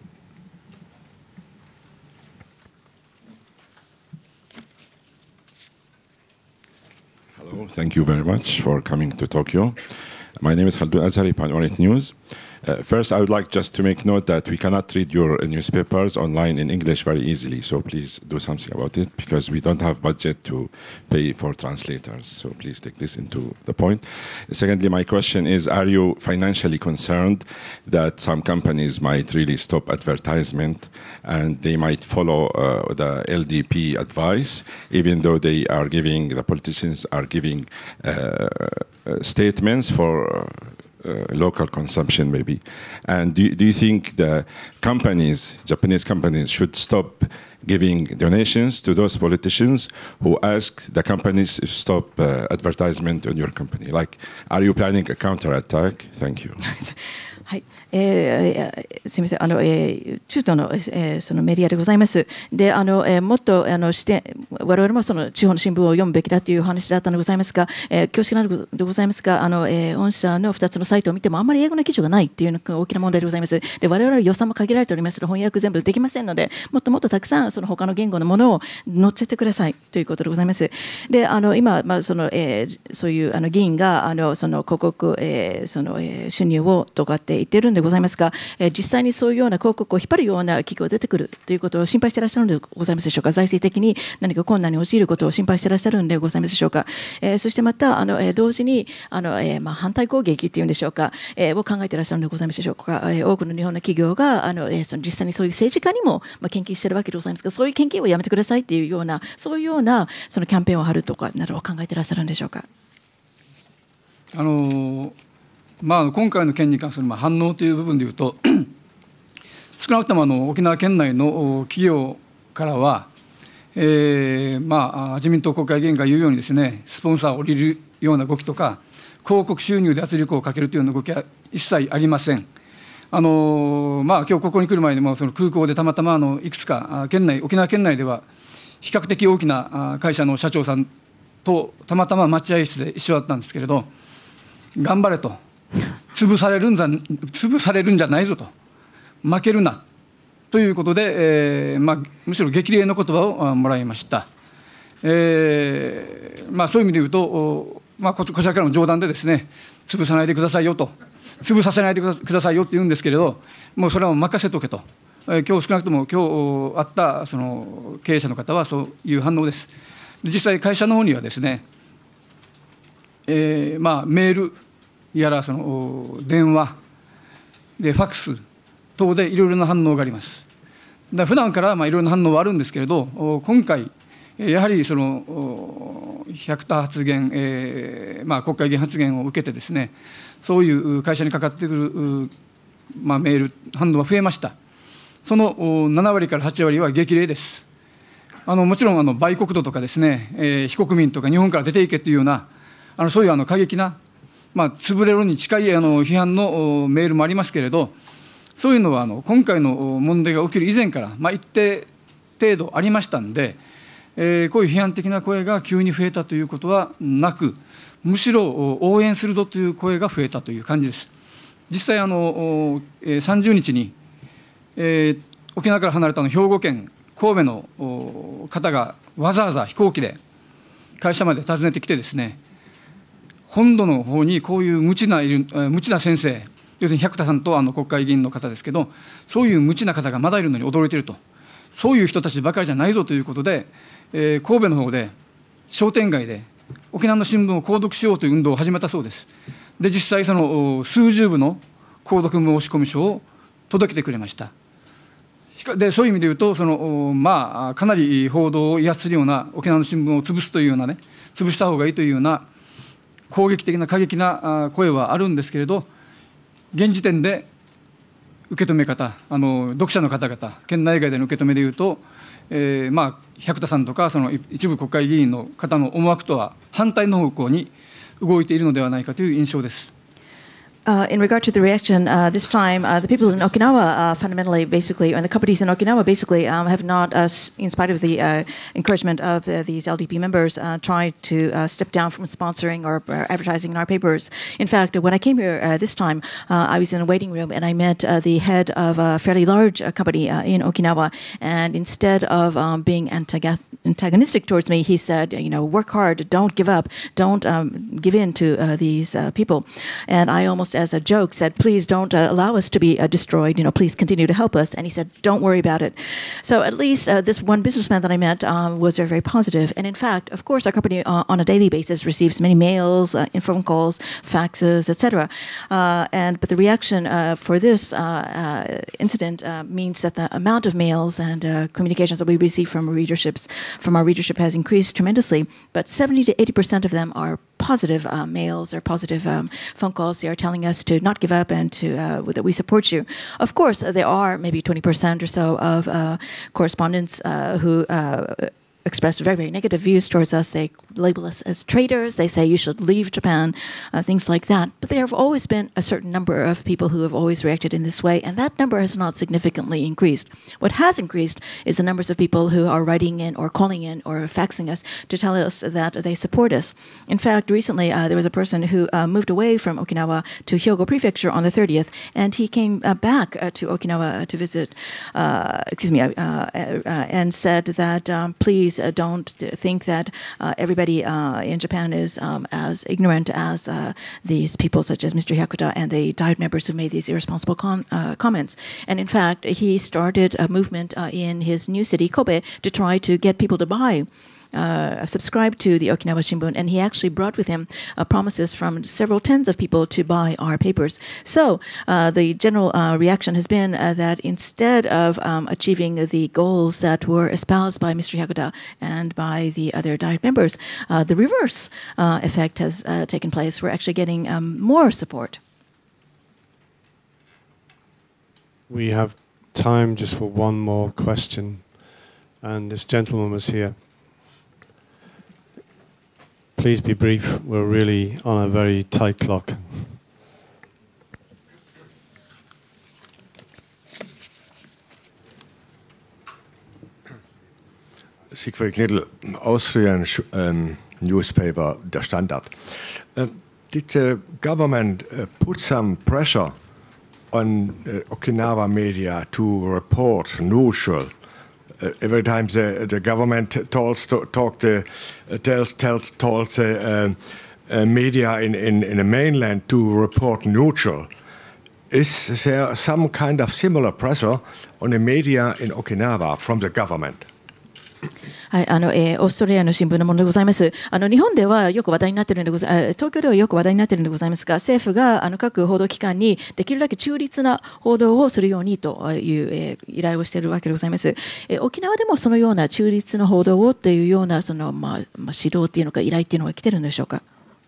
Hello, thank you very much for coming to Tokyo. My name is Khaldun Azhari, Pan-Orient News. First, I would like just to make note that we cannot read your newspapers online in English very easily, so please do something about it, because we don't have budget to pay for translators, so please take this into the point. Secondly, my question is, are you financially concerned that some companies might really stop advertisement and they might follow the LDP advice, even though they are giving, the politicians are giving statements for local consumption maybe? And do you think the companies, Japanese companies, should stop giving donations to those politicians who ask the companies to stop advertisement on your company? Like, are you planning a counterattack? Thank you. はい、すみません、中東の、そのメディアでございます。で、もっと視点、我々もその地方の新聞を読むべきだという話だったのでございますが、恐縮なのでございますが、御社の2つのサイトを見てもあんまり英語の記事がないというのが大きな問題でございます。で、我々は予算も限られておりますので、翻訳全部できませんので、もっともっとたくさんその他の言語のものを載せてくださいということでございます。で、今、そういう議員がその広告、その収入をとかって言っているんでございますが、実際にそういうような広告を引っ張るような企業が出てくるということを心配していらっしゃるのでございますでしょうか。財政的に何か困難に陥ることを心配していらっしゃるのでございますでしょうか。そしてまた同時に反対攻撃っていうんでしょうか、を考えていらっしゃるのでございますでしょうか。多くの日本の企業がその実際にそういう政治家にも献金しているわけでございますが、そういう献金をやめてくださいっていうような、そういうようなそのキャンペーンを張るとかなどを考えていらっしゃるんでしょうか。今回の件に関する反応という部分でいうと、少なくとも沖縄県内の企業からは、自民党国会議員が言うようにですね、スポンサーを降りるような動きとか、広告収入で圧力をかけるというような動きは一切ありません。今日ここに来る前にもその空港でたまたまいくつか沖縄県内では比較的大きな会社の社長さんとたまたま待合室で一緒だったんですけれど、頑張れと。潰されるんじゃないぞと、負けるなということで、むしろ激励の言葉をもらいました。そういう意味で言うと、こちらからも冗談でですね、潰さないでくださいよと、潰させないでくださいよって言うんですけれど、もうそれは任せとけと、今日少なくとも今日会ったその経営者の方はそういう反応です。実際会社の方にはですね、メールやらその電話でファックス等でいろいろな反応があります。普段からいろいろな反応はあるんですけれど、今回やはりその百田発言、国会議員発言を受けてですね、そういう会社にかかってくるメール反応は増えました。その7割から8割は激励です。もちろん売国奴とかですね、非国民とか日本から出ていけというようなそういう過激な潰れるに近い批判のメールもありますけれど、そういうのは今回の問題が起きる以前から一定程度ありましたんで、こういう批判的な声が急に増えたということはなく、むしろ応援するぞという声が増えたという感じです。実際30日に、沖縄から離れた兵庫県神戸の方がわざわざ飛行機で会社まで訪ねてきてですね、本土の方にこういう無知な先生、要するに百田さんと国会議員の方ですけど、そういう無知な方がまだいるのに驚いていると、そういう人たちばかりじゃないぞということで、神戸の方で商店街で沖縄の新聞を購読しようという運動を始めたそうです。で、実際その数十部の購読申込書を届けてくれました。で、そういう意味で言うとかなり報道を威圧するような沖縄の新聞を潰すというようなね、潰した方がいいというような攻撃的な過激な声はあるんですけれど、現時点で受け止め方、読者の方々、県内外での受け止めでいうと、百田さんとかその一部国会議員の方の思惑とは反対の方向に動いているのではないかという印象です。 In regard to the reaction, this time the people in Okinawa fundamentally, basically, and the companies in Okinawa basically have not, in spite of the encouragement of these LDP members, tried to step down from sponsoring or advertising in our papers. In fact, when I came here this time, I was in a waiting room and I met the head of a fairly large company in Okinawa, and instead of being antagonistic towards me, he said, work hard, don't give up, don't give in to these people. And I almost as a joke said, please don't allow us to be destroyed, please continue to help us. And he said, don't worry about it. So at least this one businessman that I met was very, very positive. And in fact, of course, our company on a daily basis receives many mails, phone calls, faxes, etc. But the reaction for this incident means that the amount of mails and communications that we receive from our readership has increased tremendously. But 70 to 80% of them are positive mails or positive phone calls. They are telling us to not give up and that we support you. Of course, there are maybe 20% or so of correspondents who express very, very negative views towards us. They label us as traitors. They say you should leave Japan, things like that. But there have always been a certain number of people who have always reacted in this way, and that number has not significantly increased. What has increased is the numbers of people who are writing in or calling in or faxing us to tell us that they support us. In fact, recently there was a person who moved away from Okinawa to Hyogo Prefecture on the 30th, and he came back to Okinawa to visit, and said that please don't think that everybody in Japan is as ignorant as these people such as Mr. Hyakuta and the Diet members who made these irresponsible comments. And in fact, he started a movement in his new city, Kobe, to try to get people to buy subscribed to the Okinawa Shimbun, and he actually brought with him promises from several tens of people to buy our papers. So the general reaction has been that instead of achieving the goals that were espoused by Mr. Hyakuta and by the other Diet members, the reverse effect has taken place. We're actually getting more support. We have time just for one more question, and this gentleman was here. Please be brief. We're really on a very tight clock. Siegfried Knittel, Austrian newspaper, Der Standard. Did the government put some pressure on Okinawa media to report neutral? Every time the government tells the media in the mainland to report neutral, is there some kind of similar pressure on the media in Okinawa from the government? はい、オーストラリアの新聞のものでございます。日本ではよく話題になっているんで東京ではよく話題になっているんでございますが、政府が各報道機関にできるだけ中立な報道をするようにという依頼をしているわけでございます。沖縄でもそのような中立な報道をというような指導っていうのか依頼っていうのが来てるんでしょうか。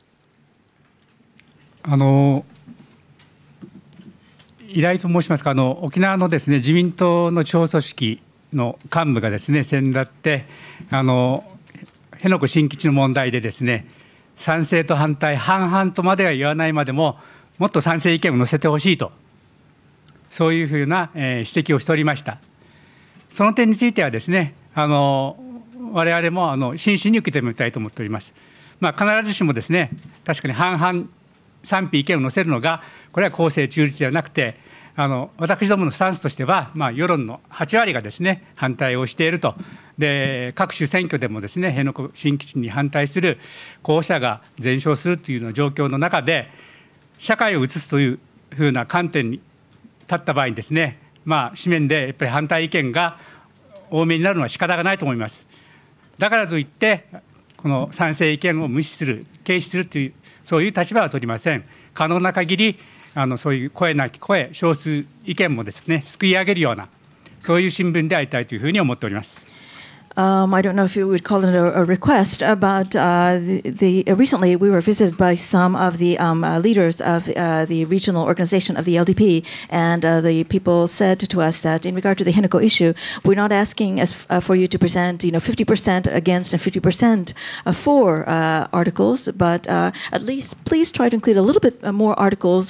依頼と申しますか、沖縄のですね、自民党の地方組織の幹部がですね、先立って辺野古新基地の問題でですね、賛成と反対半々とまでは言わないまでも、もっと賛成意見を載せてほしいと、そういうふうな指摘をしておりました。その点についてはですね、我々も真摯に受け止めたいと思っております。必ずしもですね、確かに半々賛否意見を載せるのがこれは公正中立ではなくて、私どものスタンスとしては、世論の8割がですね、反対をしていると。で、各種選挙でもですね、辺野古新基地に反対する候補者が全勝するというような状況の中で、社会を移すというふうな観点に立った場合にですね、紙面でやっぱり反対意見が多めになるのは仕方がないと思います。だからといって、この賛成意見を無視する、軽視するという、そういう立場は取りません。可能な限りそういう声なき声、少数意見もですね、すくい上げるような、そういう新聞でありたいというふうに思っております。 I don't know if you would call it a request, but recently we were visited by some of the leaders of the regional organization of the LDP, and the people said to us that in regard to the Henoko issue, we're not asking for you to present 50% against and 50% for articles, but at least please try to include a little bit more articles,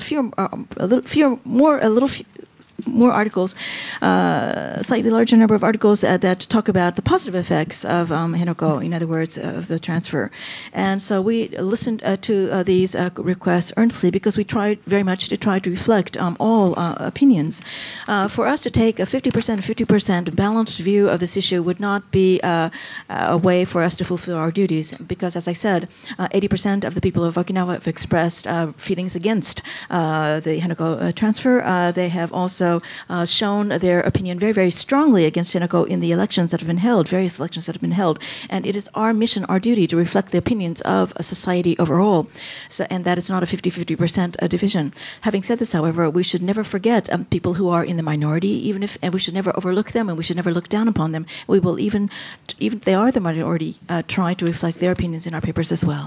more articles, slightly larger number of articles that talk about the positive effects of Henoko, in other words, of the transfer. And so we listened to these requests earnestly because we tried very much to try to reflect all opinions. For us to take a 50% 50% balanced view of this issue would not be a way for us to fulfill our duties, because, as I said, 80% of the people of Okinawa have expressed feelings against the Henoko transfer. They have also shown their opinion very, very strongly against Henoko in the elections that have been held, various elections that have been held. And it is our mission, our duty, to reflect the opinions of a society overall. And that is not a 50-50% division. Having said this, however, we should never forget people who are in the minority, and we should never overlook them, and we should never look down upon them. We will even if they are the minority, try to reflect their opinions in our papers as well.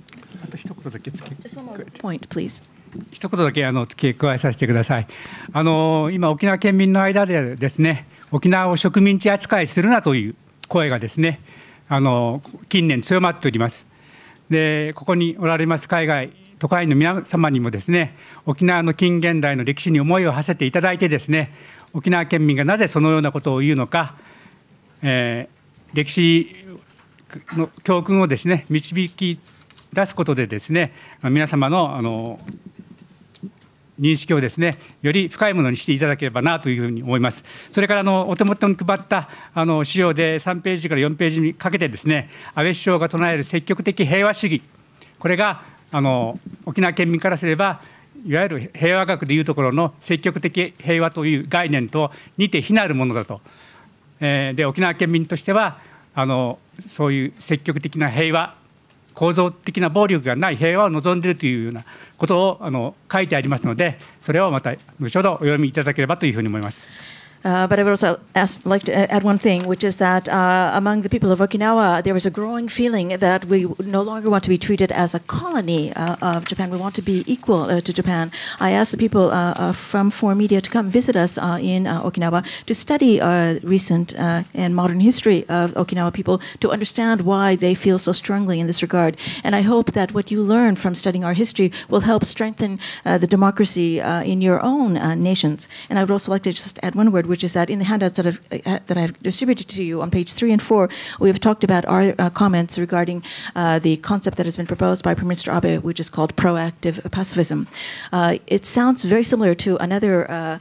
Just one more point, please. 一言だけ付け加えさせてください。今、沖縄県民の間でですね、沖縄を植民地扱いするなという声がですね、近年強まっております。で、ここにおられます海外、都会の皆様にもですね、沖縄の近現代の歴史に思いを馳せていただいてですね、沖縄県民がなぜそのようなことを言うのか、歴史の教訓をですね、導き出すことでですね、皆様の認識をですね、より深いものにしていただければなというふうに思います。それからお手元に配った資料で3ページから4ページにかけてですね、安倍首相が唱える積極的平和主義、これが沖縄県民からすれば、いわゆる平和学でいうところの積極的平和という概念と似て非なるものだと。で、沖縄県民としてはそういう積極的な平和、構造的な暴力がない平和を望んでいるというようなことを書いてありますので、それをまた後ほどお読みいただければというふうに思います。 But I would also like to add one thing, which is that among the people of Okinawa, there is a growing feeling that we no longer want to be treated as a colony of Japan. We want to be equal to Japan. I asked the people from Foreign Media to come visit us in Okinawa to study recent and modern history of Okinawa people to understand why they feel so strongly in this regard. And I hope that what you learn from studying our history will help strengthen the democracy in your own nations. And I would also like to just add one word, which is that in the handouts that I've distributed to you on page 3 and 4, we have talked about our comments regarding the concept that has been proposed by Prime Minister Abe, which is called proactive pacifism. It sounds very similar to another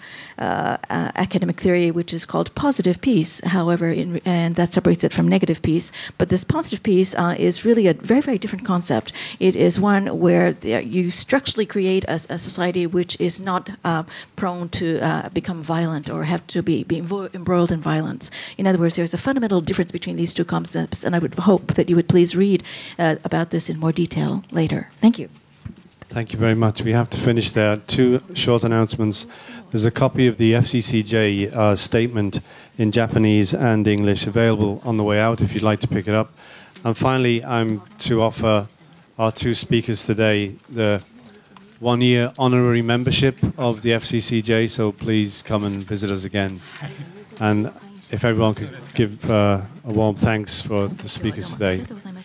academic theory, which is called positive peace, however, and that separates it from negative peace. But this positive peace is really a very, very different concept. It is one where you structurally create a society which is not prone to become violent or have to be embroiled in violence. In other words, there's a fundamental difference between these two concepts, and I would hope that you would please read about this in more detail later. Thank you. Thank you very much. We have to finish there. Two short announcements. There's a copy of the FCCJ statement in Japanese and English available on the way out if you'd like to pick it up. And finally, I'm to offer our two speakers today the one-year honorary membership of the FCCJ, so please come and visit us again. And if everyone could give a warm thanks for the speakers today.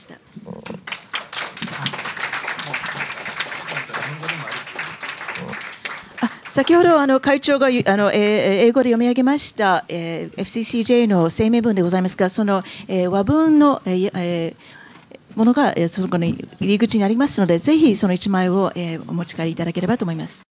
先ほど会長が英語で読み上げました、FCCJ の声明文でございますが、その、和文の、ものがそこに入り口にありますので、ぜひその1枚を、お持ち帰りいただければと思います。